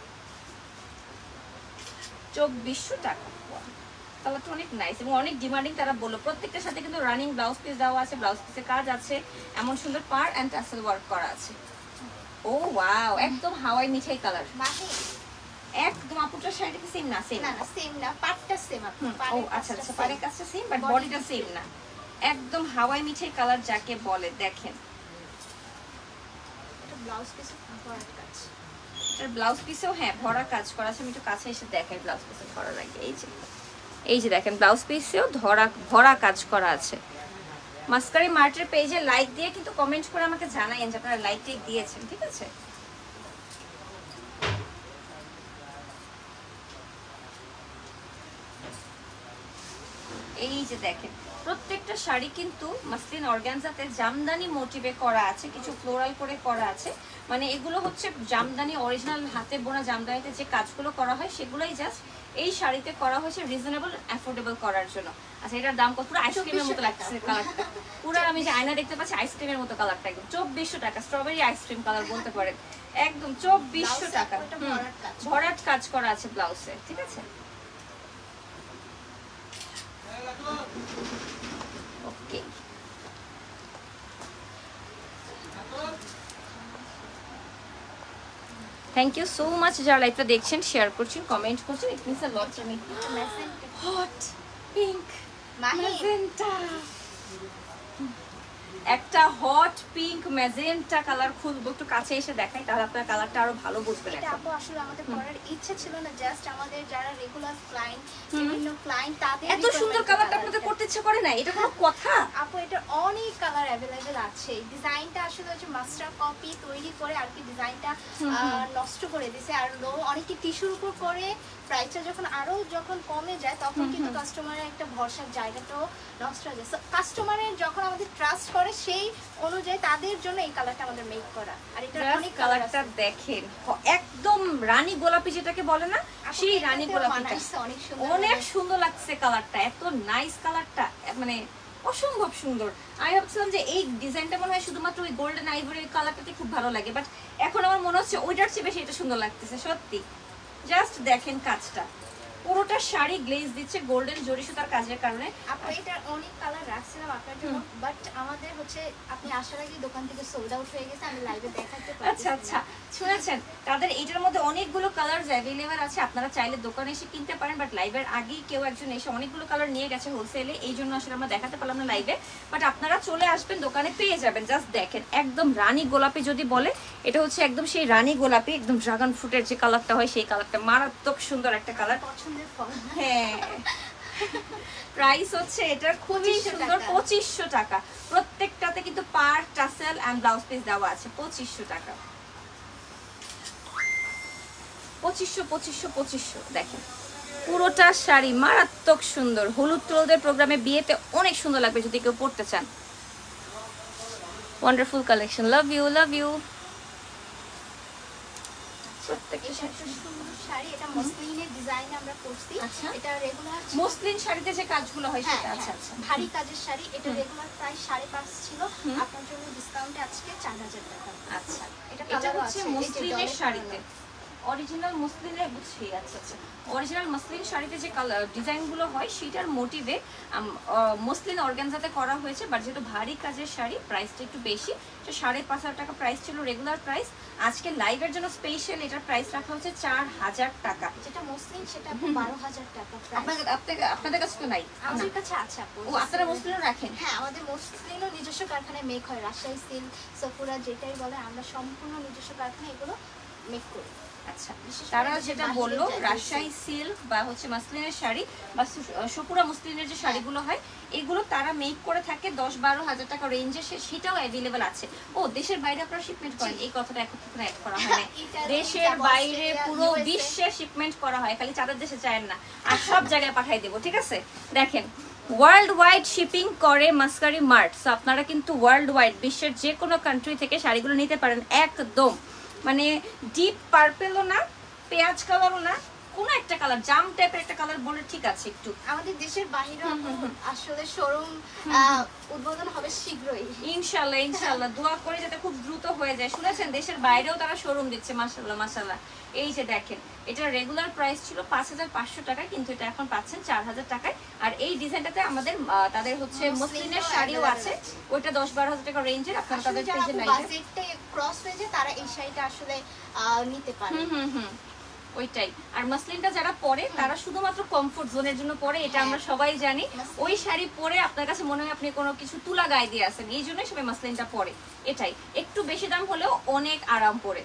চব্বিশশো টাকা। কালারটা অনেক নাইস এবং অনেক ডিমান্ডিং। তারা বললো প্রত্যেকটার সাথে কিন্তু রানিং ব্লাউজ পিস দেওয়া আছে, ব্লাউজ পিসে কাজ আছে, এমন সুন্দর পার অ্যান্ড টাসেল ওয়ার্ক করা আছে। ও ওয়াও, একদম হাওয়াই মিঠাই কালার। মাহি একদম আপুটার শাড়িটা কি সেম না? সেম না না সেম না, পাটটা সেম। আপনি ও আচ্ছা আচ্ছা, পাড়ের কাজটা সেম বাট বডিটা সেম না। একদম হাওয়াই মিঠাই কালার যাকে বলে, দেখেন এটা ব্লাউজ পিস ভরাট কাজ। এটার ব্লাউজ পিসেও হ্যাঁ ভরা কাজ করা আছে। আমি একটু কাছে এসে দেখাই ব্লাউজ পিসে ভরা লাগে। এই যে এই যে দেখেন ব্লাউজ পিসেও ধরা ভরা কাজ করা আছে। মাস্কারি মার্টের পেজে লাইক দিয়ে কিন্তু কমেন্ট করে আমাকে জানাইন যে আপনারা লাইক টেক দিয়েছেন। ঠিক আছে, এই যে দেখেন প্রত্যেকটা শাড়ি কিন্তু মাসলিন অর্গানজাতে জামদানি মোটিভে করা আছে, কিছু ফ্লোরাল করে করা আছে। মানে এগুলো হচ্ছে জামদানি, অরিজিনাল হাতে বোনা জামদানিতে যে কাজগুলো করা হয় সেগুলোই জাস্ট এই শাড়িতে করা হয়েছে রিজনেবল অ্যাফোর্ডেবল করার জন্য। আচ্ছা, এটার দাম কত? পুরো আইসক্রিমের মতো লাগছে কালারটা, পুরো আমি যে আয়না দেখতে পাচ্ছি আইসক্রিমের মতো কালারটা, একদম চব্বিশশো টাকা। স্ট্রবেরি আইসক্রিম কালার বলতে পারেন, একদম চব্বিশশো টাকা। ভরাট কাজ করা আছে ব্লাউজে। ঠিক আছে, okay thank you so much যারা লাইভটা দেখছেন, শেয়ার করছেন, কমেন্ট করছেন। It means a lot to me. Hot pink magenta, একটা হট পিঙ্ক ম্যাজেন্টা কালার খুলবো, একটু কাছে এসে দেখাই তাহলে আপনার কালারটা আরো ভালো বুঝবেন। এটা আপু আসলে আমাদের করার ইচ্ছে ছিল না, জাস্ট আমাদের যারা রেগুলার ক্লায়েন্ট, বিভিন্ন ক্লায়েন্ট তাদের এত সুন্দর কালারটা আপনাদের করতে ইচ্ছে করে না, এটা কোনো কথা? আপু এটা অনেক কালার অ্যাভেলেবেল আছে। ডিজাইনটা আসলে হচ্ছে মাস্টার কপি তৈরি করে আর কি ডিজাইনটা নষ্ট করে দিয়েছে, আর লো অনেকে টিস্যুর উপর করে প্রাইসটা যখন আরো যখন কমে যায় তখন কিন্তু কাস্টমারের একটা ভরসার জায়গাটাও নষ্ট হয়ে যায়। কাস্টমারের যখন আমাদের ট্রাস্ট করে সেই অনুযায়ী তাদের জন্য এই কালারটা আমাদের মেক করা। আর এটা অনেক কালারটা দেখেন, একদম রানী গোলাপি যেটাকে বলে না, সেই রানী গোলাপিটা অনেক সুন্দর, অনেক সুন্দর লাগছে কালারটা, এত নাইস কালারটা, মানে অসম্ভব সুন্দর। আমি ভাবছিলাম যে এই ডিজাইনটা মনে হয় শুধুমাত্র ওই গোল্ডেন আইভরি কালারটাতে খুব ভালো লাগে, বাট এখন আমার মনে হচ্ছে ওইটার চেয়ে বেশি এটা সুন্দর লাগতেছে সত্যি। জাস্ট দেখেন কাজটা, পুরোটা শাড়ি গ্লেজ দিচ্ছে গোল্ডেন জরি সুতার কাজের কারণে। আপু এটা অনেক কালার রাখছিলাম আপনার জন্য, বাট আমাদের হচ্ছে আপনি আসার আগে দোকান থেকে সোল্ড আউট হয়ে গেছে, আমি লাইভে দেখাতে পারছি। আচ্ছা আচ্ছা, শুনেছেন, তাদের এটার মধ্যে অনেকগুলো কালার অ্যাভেলেবেল আছে, আপনারা চাইলে দোকানে এসে কিনতে পারেন, বাট লাইভের আগেই কেউ একজন এসে অনেকগুলো কালার নিয়ে গেছে হোলসেলে, এই জন্য আসলে আমরা দেখাতে পারলাম না লাইভে, বাট আপনারা চলে আসবেন দোকানে পেয়ে যাবেন। জাস্ট দেখেন একদম রানী গোলাপি যদি বলে, এটা হচ্ছে একদম সেই রানী গোলাপি, একদম ড্রাগন ফ্রুটের যে কালারটা হয় সেই কালারটা, মারাত্মক সুন্দর একটা কালার। পছন্দের ফল। হ্যাঁ, প্রাইস হচ্ছে এটার খুবই সুন্দর, পঁচিশশো টাকা। প্রত্যেকটাতে কিন্তু per tassel and blouse piece দেওয়া আছে, পঁচিশশো টাকা, পঁচিশশো পঁচিশশো পঁচিশশো। দেখেন পুরোটা শাড়ি মারাত্মক সুন্দর, হলুদ টোলদের প্রোগ্রামে বিয়েতে অনেক সুন্দর লাগবে যদি কেউ পড়তে চান। Wonderful collection, love you love you. প্রত্যেকটা শাড়ি এটা মসলিনের ডিজাইনে আমরা করছি। আচ্ছা, এটা রেগুলার মসলিন শাড়িতে যে কাজগুলো হয় সেটা। আচ্ছা আচ্ছা, ভারী কাজের শাড়ি, এটা রেগুলার প্রাইস সাড়ে পাঁচ ছিল, আপনার জন্য ডিসকাউন্টে আজকে চার হাজার টাকা। আচ্ছা, এটা এটা কালার হচ্ছে আছে মসলিনের শাড়িতে, অরিজিনাল মসলিনের বুঝছি। আচ্ছা আচ্ছা, অরিজিনাল মসলিন শাড়িতে যে কালার ডিজাইনগুলো হয় সেটার মোটিভে মসলিন অর্গানজাতে করা হয়েছে, বাট যেহেতু ভারী কাজের শাড়ি প্রাইসটা একটু বেশি, তো সাড়ে পাঁচ হাজার টাকা প্রাইস ছিল রেগুলার প্রাইস। আজকে লাইভের জন্য স্পেশাল এটার প্রাইস রাখা হচ্ছে চার হাজার টাকা। যেটা মসলিন সেটা বারো হাজার টাকা। আপনাদের আপনাদের আপনাদের কাছে তো নাই? আমাদের কাছে আছে আপু। ও, আপনারা মসলিনও রাখেন? হ্যাঁ, আমাদের মসলিনও নিজস্ব কারখানায় মেক হয়, রাজশাহী সিল্ক, সফুরা যেটাই বলে, আমরা সম্পূর্ণ নিজস্ব কারখানায় এগুলো মেক করি। আচ্ছা, তারা যেটা বললো রাজশাহী সিল্ক বা হচ্ছে মসলিনের শাড়ি বা সপুরা মসলিনের যে শাড়িগুলো হয় এগুলো তারা মেক করে থাকে দশ বারো হাজার টাকা রেঞ্জে, সেটাও অ্যাভেলেবেল আছে। ও, দেশের বাইরে আপনারা শিপমেন্ট করেন? এই কথাটা এখন অ্যাড করা হয় না। দেশের বাইরে পুরো বিশ্বে শিপমেন্ট করা হয়, খালি চাঁদের দেশে চায় না, আর সব জায়গায় পাঠাই দেবো, ঠিক আছে? দেখেন ওয়ার্ল্ড ওয়াইড শিপিং করে মাস্কারি মার্ট, সো আপনারা কিন্তু ওয়ার্ল্ড ওয়াইড বিশ্বের যে কোনো কান্ট্রি থেকে শাড়িগুলো নিতে পারেন একদম, মানে ডিপ পার্পেলও না, পেঁয়াজ কালারও না, কোন একটা কালার, জাম টাইপের একটা কালার বলে ঠিক আছে। একটু আমাদের দেশের বাইরে আসলে শোরুম উদ্বোধন হবে শীঘ্রই ইনশাআল্লাহ, ইনশাআল্লাহ দোয়া করে যাতে খুব দ্রুত হয়ে যায়। শুনেছেন দেশের বাইরেও তারা শোরুম দিচ্ছে, মাশাআল্লাহ মাশাআল্লাহ। এই যে দেখেন, এটা রেগুলার প্রাইস ছিল পাঁচ হাজার পাঁচশো টাকা, কিন্তু এটা এখন পাচ্ছেন চার হাজার টাকায়। আর এই ডিজাইনটাতে আমাদের তাদের হচ্ছে মসলিনের শাড়িও আছে, ওইটা দশ বারো হাজার টাকা রেঞ্জের। আপনারা তাদের পেজে বাজেটটা ক্রস হয়ে যায় তারা এই শাড়িটা আসলে নিতে পারে। হুম হুম হুম ওইটাই। আর মসলিনটা যারা পরে তারা শুধুমাত্র কমফোর্ট জোনের জন্য পরে, এটা আমরা সবাই জানি। ওই শাড়ি পরে আপনার কাছে মনে হয় আপনি কোনো কিছু তুলা গায়ে দিয়ে আসেন, এই জন্যই সবাই মসলিনটা পরে। এটাই একটু বেশি দাম হলেও অনেক আরাম পরে।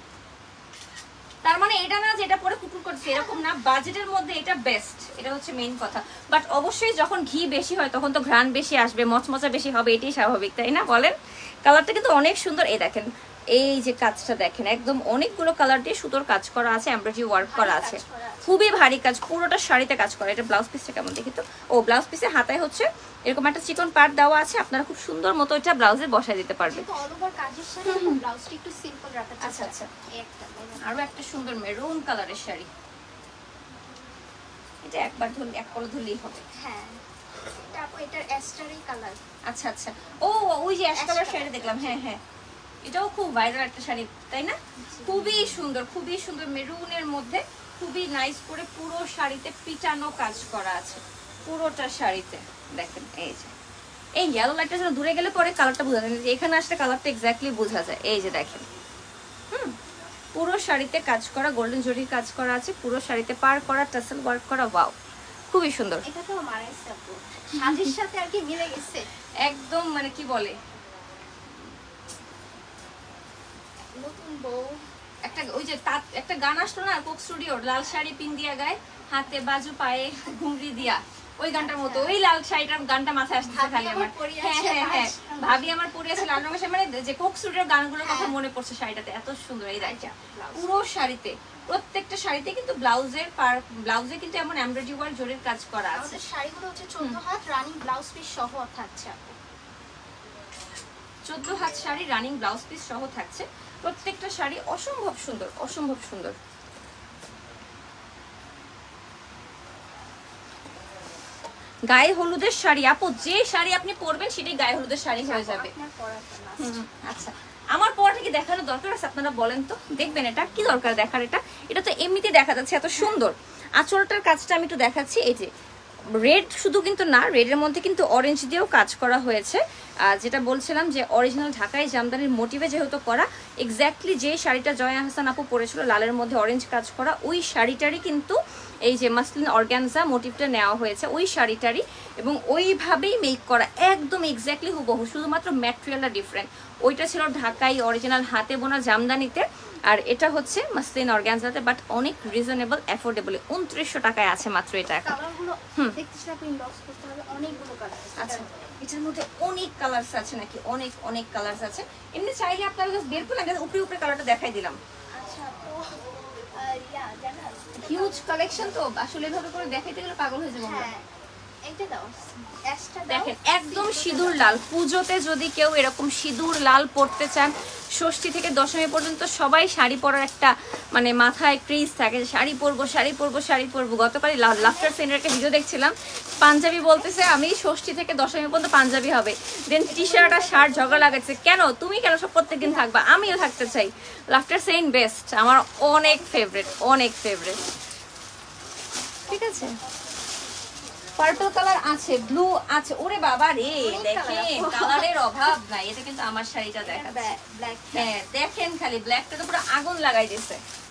তার মানে এটা না যে এটা পরে কুকুর করছে, এরকম না, বাজেটের মধ্যে এটা বেস্ট, এটা হচ্ছে মেইন কথা। বাট অবশ্যই যখন ঘি বেশি হয় তখন তো ঘ্রাণ বেশি আসবে, মচমচা বেশি হবে, এটাই স্বাভাবিক, তাই না বলেন? কালারটা কিন্তু অনেক সুন্দর। এই দেখেন, এই যে কাজটা দেখেন, একদম অনেকগুলো কালার দিয়ে সুতোর কাজ করা আছে, এমব্রয়ডারি ওয়ার্ক করা আছে, খুবই ভারী কাজ, পুরোটা শাড়িতে কাজ করা। এটা ব্লাউজ পিসটা কেমন দেখি তো। ও, ব্লাউজ পিসে হাতায় হচ্ছে এরকম একটা চিকন পার্ট দেওয়া আছে, আপনারা খুব সুন্দর মতো এটা ব্লাউজে বসায় দিতে পারবেন। আচ্ছা আচ্ছা, আরো একটা সুন্দর মেরুন কালারের শাড়ি, এটা একবার ধরলে এক পরে ধরলেই হবে। হ্যাঁ, এটা আপু এটার অ্যাস্টারি কালার। আচ্ছা আচ্ছা, ও ওই যে অ্যাশ কালার শাড়ি দেখলাম, হ্যাঁ হ্যাঁ, এটাও খুব ভাইরাল একটা শাড়ি, তাই না? খুবই সুন্দর, খুবই সুন্দর, মেরুনের মধ্যে খুবই নাইস করে পুরো শাড়িতে পিটানো কাজ করা আছে, পুরোটা শাড়িতে। দেখেন এই যে এই ইয়েলো লাইটটা যেন দূরে গেলে পরে কালারটা বোঝা যায়, এখানে আসলে কালারটা এক্স্যাক্টলি বোঝা যায়। এই যে দেখেন, হুম, পুরো শাড়িতে কাজ করা, গোল্ডেন জরির কাজ করা আছে, পুরো শাড়িতে পার করা, টাসেল ওয়ার্ক করা, ওয়াও খুবই সুন্দর। এটা তো মারাইছে আপু, শাড়ির সাথে আর কি মিলে গেছে একদম, মানে কি বলে, নতুন বউ একটা ওই যে তার একটা গান আসলো না কোক স্টুডিওর, লাল শাড়ি পিন দিয়া গায়ে, হাতে বাজু, পায়ে ঘুংরি দিয়া, ওই গানটার মতো ওই লাল শাড়িটার গানটা মাথায় আসতেছে খালি আমার। হ্যাঁ হ্যাঁ হ্যাঁ, ভাবি আমার পরে আছে লাল রঙের, মানে যে কোক স্টুডিওর গানগুলোর কথা মনে পড়ছে শাড়িটাতে, এত সুন্দর। এই দেখেন পুরো শাড়িতে, প্রত্যেকটা শাড়িতে কিন্তু ব্লাউজের পার ব্লাউজে কিন্তু এমন এমব্রয়ডারি ওয়ার্ক জরির কাজ করা আছে। আমাদের শাড়িগুলো হচ্ছে চৌদ্দ হাত রানিং ব্লাউজ পিস সহ থাকছে আপু, চোদ্দ হাত শাড়ি রানিং ব্লাউজ পিস সহ থাকছে। প্রত্যেকটা শাড়ি অসম্ভব সুন্দর, অসম্ভব সুন্দর। গায়ে হলুদের শাড়ি, আপু যে শাড়ি আপনি পরবেন সেটাই গায়ে হলুদের শাড়ি হয়ে যাবে। আচ্ছা, আমার পরটা কি দেখানোর দরকার আছে আপনারা বলেন তো? দেখবেন এটা কি দরকার দেখার, এটা এটা তো এমনিতেই দেখা যাচ্ছে এত সুন্দর। আঁচলটার কাজটা আমি একটু দেখাচ্ছি, এই যে রেড শুধু কিন্তু না, রেডের মধ্যে কিন্তু অরেঞ্জ দিয়েও কাজ করা হয়েছে। আর যেটা বলছিলাম যে অরিজিনাল ঢাকায় জামদানির মোটিভে যেহেতু করা, এক্স্যাক্টলি যে শাড়িটা জয়া হাসান আপু পরেছিল লালের মধ্যে অরেঞ্জ কাজ করা, ওই শাড়িটারই কিন্তু এই যে মাসলিন অর্গানজা মোটিভটা নেওয়া হয়েছে ওই শাড়িটারই, এবং ওইভাবেই মেক করা একদম এক্স্যাক্টলি হুবহু, শুধুমাত্র ম্যাটেরিয়ালটা ডিফারেন্ট। ওইটা ছিল ঢাকাই অরিজিনাল হাতে বোনা জামদানিতে, আর এটা হচ্ছে মাসলিন অর্গানজাতে, বাট অনেক রিজনেবল অ্যাফোর্ডেবল, উনত্রিশশো টাকায় আছে মাত্র এটা এখন। কালারগুলো দেখতেছি আপনি ইনবক্স করতে হবে, অনেকগুলো কালার আছে। আচ্ছা, এটার মধ্যে অনেক কালারস আছে নাকি? অনেক অনেক কালারস আছে। এমনি চাইলে আপনারা জাস্ট বের করে লাগে, উপরে উপরে কালারটা দেখাই দিলাম। আচ্ছা তো ইয়া জানাল হিউজ কালেকশন তো, আসলে এভাবে করে দেখাইতে গেলে পাগল হয়ে যাবো আমরা। হ্যাঁ এইটা দাও, অ্যাশটা দাও। দেখেন একদম সিঁদুর লাল, পুজোতে যদি কেউ এরকম সিঁদুর লাল পরতে চান, ষষ্ঠী থেকে দশমী পর্যন্ত সবাই শাড়ি পরার একটা মানে মাথায় ক্রেজ থাকে, শাড়ি পরবো শাড়ি পরবো শাড়ি পরবো। গতকাল লাফটার সেন্টার একটা ভিডিও দেখছিলাম, পাঞ্জাবি বলতেছে আমি ষষ্ঠী থেকে দশমী পর্যন্ত পাঞ্জাবি হবে, দেন টি শার্ট আর শার্ট ঝগড়া লাগাচ্ছে, কেন তুমি কেন সব প্রত্যেকদিন থাকবা, আমিও থাকতে চাই। লাফটার সেন বেস্ট, আমার অনেক ফেভারিট, অনেক ফেভারিট। ঠিক আছে, পার্পল কালার আছে, ব্লু আছে, ওরে বাবা রে, দেখেন কালারের অভাব নাই। এটা কিন্তু আমার শাড়িটা দেখাচ্ছে, ব্ল্যাক। হ্যাঁ দেখেন খালি ব্ল্যাকটা তো পুরো আগুন লাগাই দিয়েছে,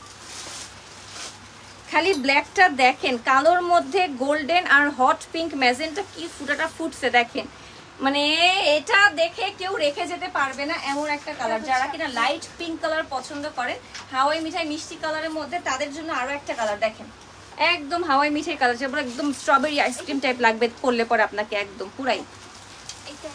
খালি ব্ল্যাকটা দেখেন, কালোর মধ্যে গোল্ডেন আর হট পিঙ্ক ম্যাজেন্টা কি ফুটাটা ফুটছে দেখেন, মানে এটা দেখে কেউ রেখে যেতে পারবে না এমন একটা কালার। যারা কিনা লাইট পিঙ্ক কালার পছন্দ করেন, হাওয়াই মিঠাই মিষ্টি কালারের মধ্যে, তাদের জন্য আরো একটা কালার দেখেন, একদম হাওয়াই মিঠাই কালার, যেগুলো একদম স্ট্রবেরি আইসক্রিম টাইপ লাগবে পরলে পরে আপনাকে একদম পুরাই। এইটা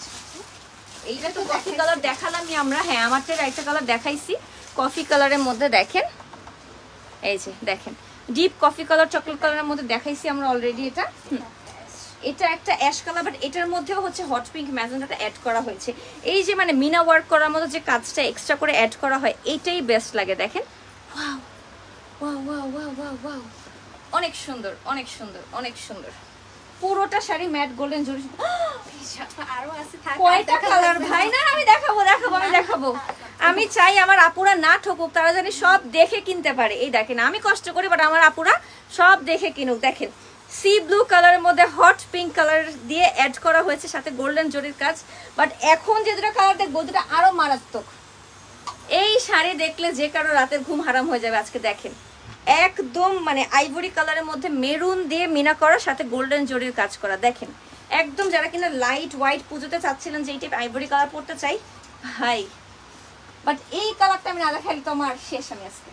এইটা তো কফি কালার দেখালামই আমরা, হ্যাঁ আমারটা একটা কালার দেখাইছি কফি কালারের মধ্যে, দেখেন এই যে দেখেন ডিপ কফি কালার চকলেট কালারের মধ্যে দেখাইছি আমরা অলরেডি। এটা এটা একটা অ্যাশ কালার, বাট এটার মধ্যেও হচ্ছে হট পিঙ্ক ম্যাজেন্টাটা অ্যাড করা হয়েছে। এই যে মানে মিনা ওয়ার্ক করার মতো যে কাজটা এক্সট্রা করে অ্যাড করা হয়, এইটাই বেস্ট লাগে। দেখেন wow wow wow wow wow wow, অনেক সুন্দর অনেক সুন্দর অনেক সুন্দর। পুরোটা শাড়ি ম্যাট গোল্ডেন জরি, আরো আছে, থাক কয়টা কালার ভাই, না আমি দেখাবো দেখাবো আমি দেখাবো। আমি চাই আমার আপুরা না ঠকুক, তারা জানি সব দেখে কিনতে পারে। এই দেখেন আমি কষ্ট করি, বাট আমার আপুরা সব দেখে কিনুক। দেখেন সি ব্লু কালারের মধ্যে হট পিঙ্ক কালার দিয়ে অ্যাড করা হয়েছে, সাথে গোল্ডেন জরির কাজ। বাট এখন যে দুটো কালার দেখবো দুটো আরো মারাত্মক। এই শাড়ি দেখলে যে কারো রাতের ঘুম হারাম হয়ে যাবে। আজকে দেখেন একদম মানে আইভরি কালারের মধ্যে মেরুন দিয়ে মিনা করা, সাথে গোল্ডেন জরির কাজ করা। দেখেন একদম যারা কিনা লাইট হোয়াইট পুজোতে চাচ্ছিলেন যে এই টাইপ আইভরি কালার পরতে চাই ভাই, বাট এই কালারটা আমি না দেখাইলে তো আমার শেষ। আমি আজকে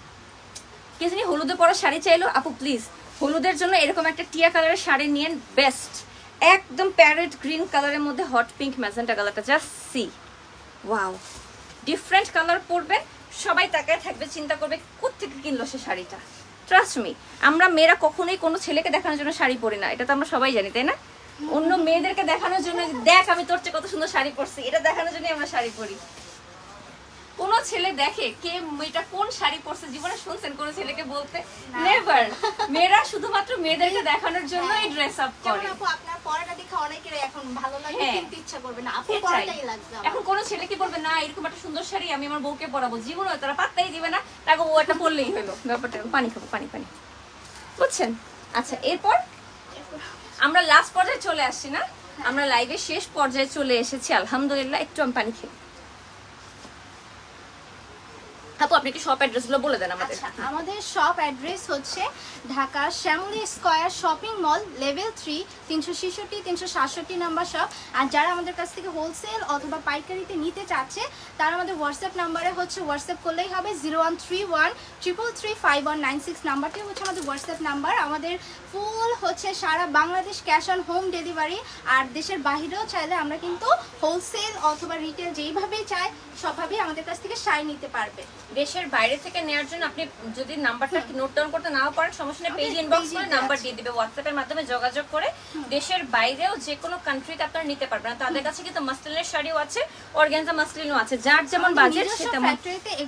কে জানি হলুদে পরা শাড়ি চাইলো, আপু প্লিজ হলুদের জন্য এরকম একটা টিয়া কালারের শাড়ি নিয়ে বেস্ট, একদম প্যারেট গ্রিন কালারের মধ্যে হট পিঙ্ক ম্যাজেন্টা কালারটা, just see wow, different colour পরবে, সবাই তাকায় থাকবে, চিন্তা করবে কোত্থেকে কিনলো সে শাড়িটা। ট্রাস্ট মি, আমরা মেয়েরা কখনোই কোনো ছেলেকে দেখানোর জন্য শাড়ি পরি না, এটা তো আমরা সবাই জানি তাই না? অন্য মেয়েদেরকে দেখানোর জন্য, দেখ আমি তোর চেয়ে কত সুন্দর শাড়ি পরছি, এটা দেখানোর জন্য আমরা শাড়ি পরি। কোন ছেলে দেখে কে মেয়েটা কোন শাড়ি পরছে জীবনে শুনছেন কোন ছেলেকে বলতে? নেভার। মেয়েরা শুধুমাত্র মেয়েদেরকে দেখানোর জন্য এই ড্রেস আপ করে। আপু আপনার পরাটা দেখে অনেকের এখন ভালো লাগে, কিনতে ইচ্ছা করবে না, আপু এটাই। পরাটাই লাগবে। এখন কোন ছেলে কি বলবে না এরকম একটা সুন্দর শাড়ি আমি আমার বউকে পরাবো, জীবনে তারা পাত্তাই দিবে না, তাকে ও একটা পরলেই হলো। ব্যাপারটা পানি খাবো, পানি পানি, বুঝছেন? আচ্ছা এরপর আমরা লাস্ট পর্যায়ে চলে আসছি না, আমরা লাইভের শেষ পর্যায়ে চলে এসেছি আলহামদুলিল্লাহ। একটু আমি পানি খেয়ে আপু আপনি কি শপ অ্যাড্রেসগুলো বলে দেন আমাদের? আচ্ছা, আমাদের শপ অ্যাড্রেস হচ্ছে Dhaka Shyamoli square shopping mall, level three, তিনশো ছেষট্টি তিনশো সাতষট্টি নাম্বার শপ। আর যারা আমাদের কাছ থেকে হোলসেল অথবা পাইকারিতে নিতে চাচ্ছে তারা আমাদের হোয়াটসঅ্যাপ নাম্বারে হচ্ছে হোয়াটসঅ্যাপ করলেই হবে, zero one three one triple three five one nine six নাম্বারটি হচ্ছে আমাদের হোয়াটসঅ্যাপ নাম্বার। আমাদের ফুল হচ্ছে সারা Bangladesh cash on home delivery, আর দেশের বাহিরেও চাইলে আমরা কিন্তু হোলসেল অথবা রিটেল যেইভাবেই চাই সবভাবেই আমাদের কাছ থেকে শাড়ি নিতে পারবে। দেশের বাইরে থেকে নেওয়ার জন্য আপনি যদি নাম্বারটা নোট ডাউন করতে নাও পারেন সমস্যা নেই, পেজ ইনবক্স করে নাম্বার দিয়ে দিবে, হোয়াটসঅ্যাপের মাধ্যমে যোগাযোগ করে দেশের বাইরেও যে কোনো কান্ট্রিতে আপনারা নিতে পারবেন। তাদের কাছে কিন্তু মাসলিনের শাড়িও আছে, অর্গানজা মাসলিনও আছে, যার যেমন বাজেট সে তেমন। ফ্যাক্টরিতে এগুলো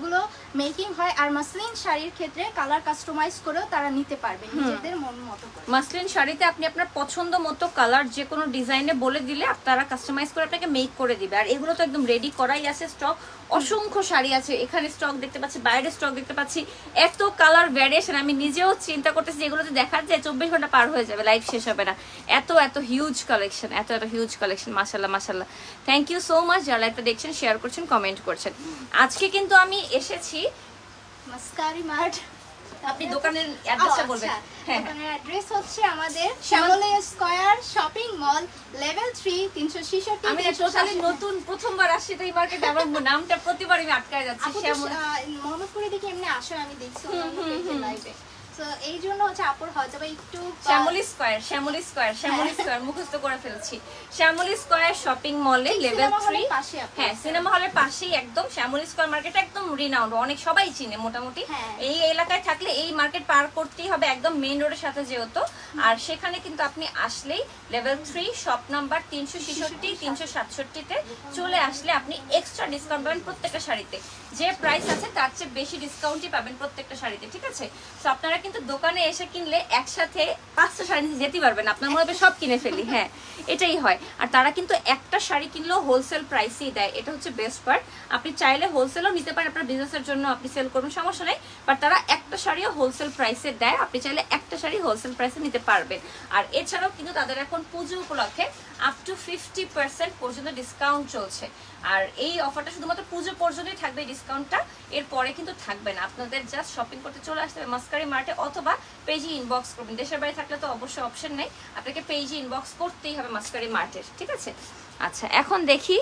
মেকিং হয়। আর মাসলিন শাড়ির ক্ষেত্রে কালার কাস্টমাইজ করেও তারা নিতে পারবে নিজেদের মন মতো করে। মাসলিন শাড়িতে আপনি আপনার পছন্দ মতো কালার যে কোনো ডিজাইনে বলে দিলে আপনারা কাস্টমাইজ করে আপনাকে মেক করে দিবে। আর এগুলো তো একদম রেডি করাই আছে স্টক, অসংখ্য শাড়ি আছে এখানে স্টক দেখতে পাচ্ছি, বাইরে স্টক দেখতে পাচ্ছি, এত কালার ভ্যারিয়েশন আমি নিজেও চিন্তা করতেছি যেগুলোতে দেখা যায় চব্বিশ ঘন্টা পার হয়ে যাবে, লাইভ শেষ হবে না, এত এত হিউজ কালেকশন, এত এত হিউজ কালেকশন। মাশাল্লাহ মাশাল্লাহ, থ্যাংক ইউ সো মাচ যারা লাইভটা দেখছেন, শেয়ার করছেন, কমেন্ট করছেন। আজকে কিন্তু আমি এসেছি মাস্কারি মার্ট। আপনি দোকানের অ্যাড্রেসটা বলবেন? হ্যাঁ, দোকানের অ্যাড্রেস হচ্ছে আমাদের Shyamoli square shopping mall level three তিনশো ছেষট্টি। আমি টোটালি নতুন প্রথমবার আসছি তো এই মার্কেটে, আমার নামটা প্রতিবার আমি আটকায় যাচ্ছি। শ্যামলী মোহাম্মদপুরে দেখি এমনি আসো, আমি দেখছি লাইভে, তো এই জন্য হচ্ছে আপুর হয়তো বা একটু Shyamoli square, Shyamoli square, Shyamoli square মুখস্থ করে ফেলছি। শ্যামলী স্কয়ার শপিং মলে লেভেল থ্রি, হ্যাঁ সিনেমা হলের পাশেই একদম। শ্যামলী স্কয়ার মার্কেট একদম রিনাউন্ড, অনেক সবাই চিনে মোটামুটি। এই এলাকায় থাকলে এই মার্কেট পার করতেই হবে, একদম মেইন রোডের সাথে যেহেতু। আর সেখানে কিন্তু আপনি আসলেই লেভেল থ্রি শপ নাম্বার তিনশো ছেষট্টি তিনশো সাতষট্টিতে চলে আসলে আপনি এক্সট্রা ডিসকাউন্ট পাবেন প্রত্যেকটা শাড়িতে। যে প্রাইস আছে তার চেয়ে বেশি ডিসকাউন্টই পাবেন প্রত্যেকটা শাড়িতে, ঠিক আছে? তো আপনারা কিন্তু দোকানে এসে কিনলে একসাথে পাঁচটা শাড়ি যেতে পারবেন, আপনার মনে হবে সব কিনে ফেলি, হ্যাঁ এটাই হয়। আর তারা কিন্তু একটা শাড়ি কিনলেও হোলসেল প্রাইসেই দেয়, এটা হচ্ছে বেস্ট পার্ট। আপনি চাইলে হোলসেলও নিতে পারেন, আপনার বিজনেসের জন্য আপনি সেল করবেন, সমস্যা নেই, বাট তারা একটা শাড়িও হোলসেল প্রাইসে দেয়, আপনি চাইলে একটা শাড়ি হোলসেল প্রাইসে নিতে পারবেন। আর এছাড়াও কিন্তু তাদের এখন পুজো উপলক্ষে আপ টু ফিফটি পার্সেন্ট পর্যন্ত ডিসকাউন্ট চলছে। আর এই অফারটা শুধুমাত্র পুজো পর্যন্তই থাকবে এই ডিসকাউন্টটা, এরপরে কিন্তু থাকবে না। আপনাদের জাস্ট শপিং করতে চলে আসতে হবে মাস্কারি মার্টে, অথবা পেজে ইনবক্স করবেন। দেশের বাড়ি থাকলে তো অবশ্যই অপশন নেই, আপনাকে পেজে ইনবক্স করতেই হবে মাস্কারি মার্টের, ঠিক আছে? আচ্ছা, এখন দেখি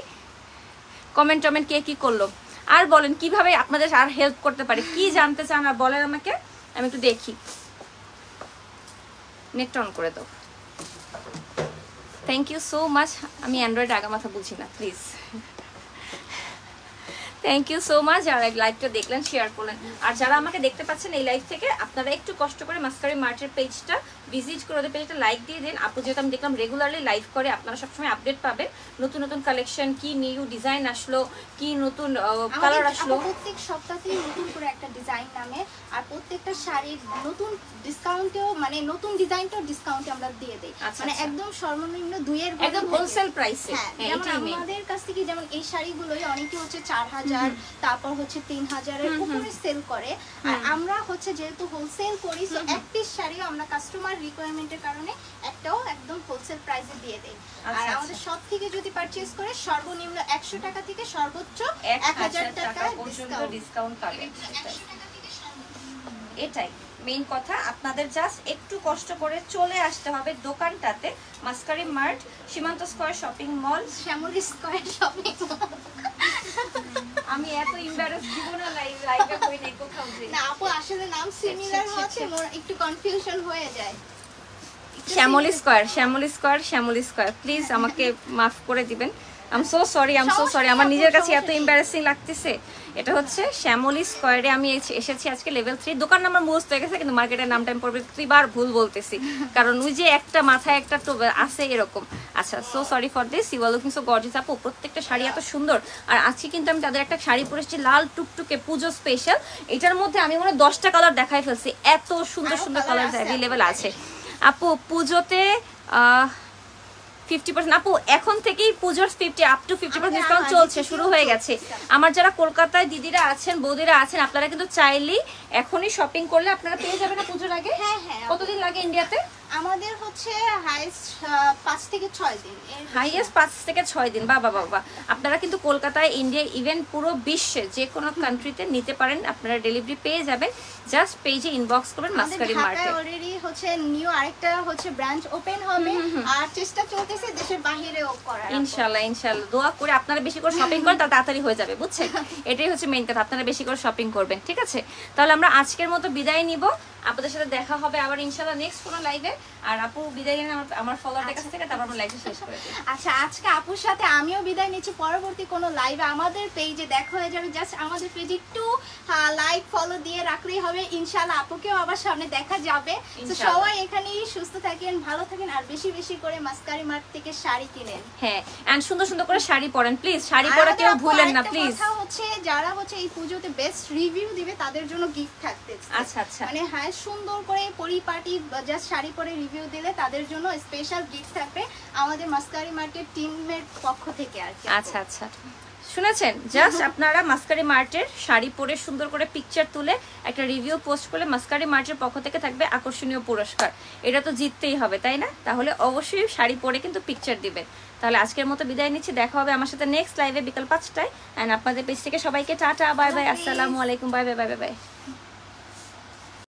কমেন্ট টমেন্ট কে কি করলো, আর বলেন কিভাবে আপনাদের আর হেল্প করতে পারে, কি জানতে চান আর বলেন আমাকে, আমি একটু দেখি। নেট অন করে দাও। Thank you so much. আমি অ্যান্ড্রয়েড আগা মাথা বুঝি না, please. Thank you so much যারা লাইভটা দেখলেন, শেয়ার করলেন। আর যারা আমাকে দেখতে পাচ্ছেন এই লাইভ থেকে, আপনারা একটু কষ্ট করে মাস্কারি মার্টের পেজটা ভিজিট করে ওদের পেজটা লাইক দিয়ে দিন। আপু যেহেতু আমি দেখলাম রেগুলারলি লাইভ করে, আপনারা সবসময় আপডেট পাবেন নতুন নতুন কালেকশন, কি নিউ ডিজাইন আসলো, কি নতুন কালার আসলো। প্রত্যেক সপ্তাহে নতুন করে একটা ডিজাইন নামে, আর প্রত্যেকটা শাড়ির নতুন ডিসকাউন্টেও, মানে নতুন ডিজাইনটাও ডিসকাউন্টে আমরা দিয়ে দেই, মানে একদম সর্বনিম্ন দুইয়ের একদম হোলসেল প্রাইসে। আমাদের কাছ থেকে যেমন এই শাড়িগুলোই অনেকে হচ্ছে চার হাজার, তারপর হচ্ছে তিন হাজারের উপরে সেল করে, আর আমরা হচ্ছে যেহেতু হোলসেল করি, তো এক পিস শাড়িও আমরা কাস্টমার রিকোয়ারমেন্টের কারণে একটাও একদম হোলসেল প্রাইসে দিয়ে দেই। আর আমাদের সব থেকে যদি পারচেজ করে সর্বনিম্ন একশো টাকা থেকে সর্বোচ্চ এক হাজার টাকা পর্যন্ত ডিসকাউন্ট পাবেন। এটাই মেইন কথা, আপনাদের জাস্ট একটু কষ্ট করে চলে আসতে হবে দোকানটাতে, মাস্কারি mart, Simanta square shopping mall, Shyamoli square shopping mall. আমি এত এমবারাস দিব না লাইভ লাইভে কই নাই কোথাও যে না আপু, আসলে নাম সিমিলার হচ্ছে একটু কনফিউশন হয়ে যায়। Shyamoli square, Shyamoli square, Shyamoli square, please আমাকে মাফ করে দিবেন। I am so sorry, I am so sorry, আমার নিজের কাছে এত এমবারাসিং লাগতেছে। এটা হচ্ছে শ্যামলী স্কয়ারে আমি এসেছি আজকে লেভেল থ্রি। দোকান নাম্বার মুখস্থ হয়ে গেছে, কিন্তু মার্কেটের নামটা আমি প্রতিবার ভুল বলতেছি, কারণ ওই যে একটা মাথায় একটা তো আছে এরকম। আচ্ছা, so sorry for this. You are looking so gorgeous আপু, প্রত্যেকটা শাড়ি এত সুন্দর। আর আজকে কিন্তু আমি তাদের একটা শাড়ি পরেছি লাল টুকটুকে, পুজো স্পেশাল। এটার মধ্যে আমি মনে হয় দশটা কালার দেখাই ফেলছি, এত সুন্দর সুন্দর কালার অ্যাভেলেবেল আছে আপু। পুজোতে আহ ফিফটি পার্সেন্ট আপু এখন থেকেই পুজোর fifty up to fifty percent discount চলছে, শুরু হয়ে গেছে। আমার যারা কলকাতায় দিদিরা আছেন, বৌদিরা আছেন, আপনারা কিন্তু চাইলেই এখনই শপিং করলে আপনারা পেয়ে যাবেন না পুজোর আগে। হ্যাঁ হ্যাঁ। কতদিন লাগে ইন্ডিয়াতে? আমাদের হচ্ছে হাইয়েস্ট পাঁচ থেকে ছয় দিন। হাইয়েস্ট পাঁচ থেকে ছয় দিন। বাবা বাবা, আপনারা কিন্তু কলকাতায়, ইন্ডিয়া, ইভেন পুরো বিশ্বে যে কোনো কান্ট্রিতে নিতে পারেন, আপনারা ডেলিভারি পেয়ে যাবেন। জাস্ট পেজে ইনবক্স করবেন মাস্কারি মার্টে। অলরেডি হচ্ছে নিউ আরেকটা হচ্ছে ব্রাঞ্চ ওপেন হবে, আর চেষ্টা চলতেছে দেশের বাইরেও করার। ইনশাআল্লাহ ইনশাআল্লাহ, দোয়া করে আপনারা বেশি করে শপিং করেন, তাহলে তাড়াতাড়ি হয়ে যাবে, বুঝছেন? এটাই হচ্ছে মেইন কথা, আপনারা বেশি করে শপিং করবেন, ঠিক আছে? তাহলে আমরা আজকের মতো বিদায় নিব, আপনাদের সাথে দেখা হবে আবার ইনশাআল্লাহ নেক্সট কোনো লাইভে। আর আপু বিদায় নিয়ে আমার আমার ফলোয়ারদের কাছ থেকে তারপর আমরা লাইভটা শেষ করে দিই। আচ্ছা আজকে আপুর সাথে আমিও বিদায় নিচ্ছি। পরবর্তী কোনো লাইভে আমাদের পেজে দেখা হয়ে যাবে। জাস্ট আমাদের পেজে একটু লাইক ফলো দিয়ে রাখলেই হবে। ইনশাআল্লাহ আপুকেও আবার সামনে দেখা যাবে। তো ইনশাআল্লাহ। সবাই এখানেই সুস্থ থাকেন, ভালো থাকেন, আর বেশি বেশি করে মাস্কারি মার্ট থেকে শাড়ি কিনেন। হ্যাঁ এন্ড সুন্দর সুন্দর করে শাড়ি পরেন প্লিজ, শাড়ি আর পরা আমাদের কেউ আপু ভুলেন না আরেকটা প্লিজ। কথা হচ্ছে যারা হচ্ছে এই পুজোতে বেস্ট রিভিউ দিবে তাদের জন্য গিফট থাকতেছে। আচ্ছা আচ্ছা মানে হ্যাঁ সুন্দর করে পরিপাটি জাস্ট শাড়ি পরে রিভিউ দিলে তাদের জন্য স্পেশাল গিফট থাকবে আমাদের মাস্কারি মার্কেট টিমের পক্ষ থেকে আর কি। আচ্ছা আচ্ছা শুনেছেন, জাস্ট আপনারা মাস্কারি মার্টের শাড়ি পরে সুন্দর করে পিকচার তুলে একটা রিভিউ পোস্ট করলে মাস্কারি মার্টের পক্ষ থেকে থাকবে আকর্ষণীয় পুরস্কার। এটা তো জিততেই হবে তাই না? তাহলে অবশ্যই শাড়ি পরে কিন্তু পিকচার দিবেন। তাহলে আজকের মতো বিদায় নিচ্ছি, দেখা হবে আমার সাথে নেক্সট লাইভে বিকাল পাঁচটায়। অ্যান্ড আপনাদের পেজ থেকে সবাইকে টাটা, বাই বাই, আসসালামু আলাইকুম, bye bye bye bye by.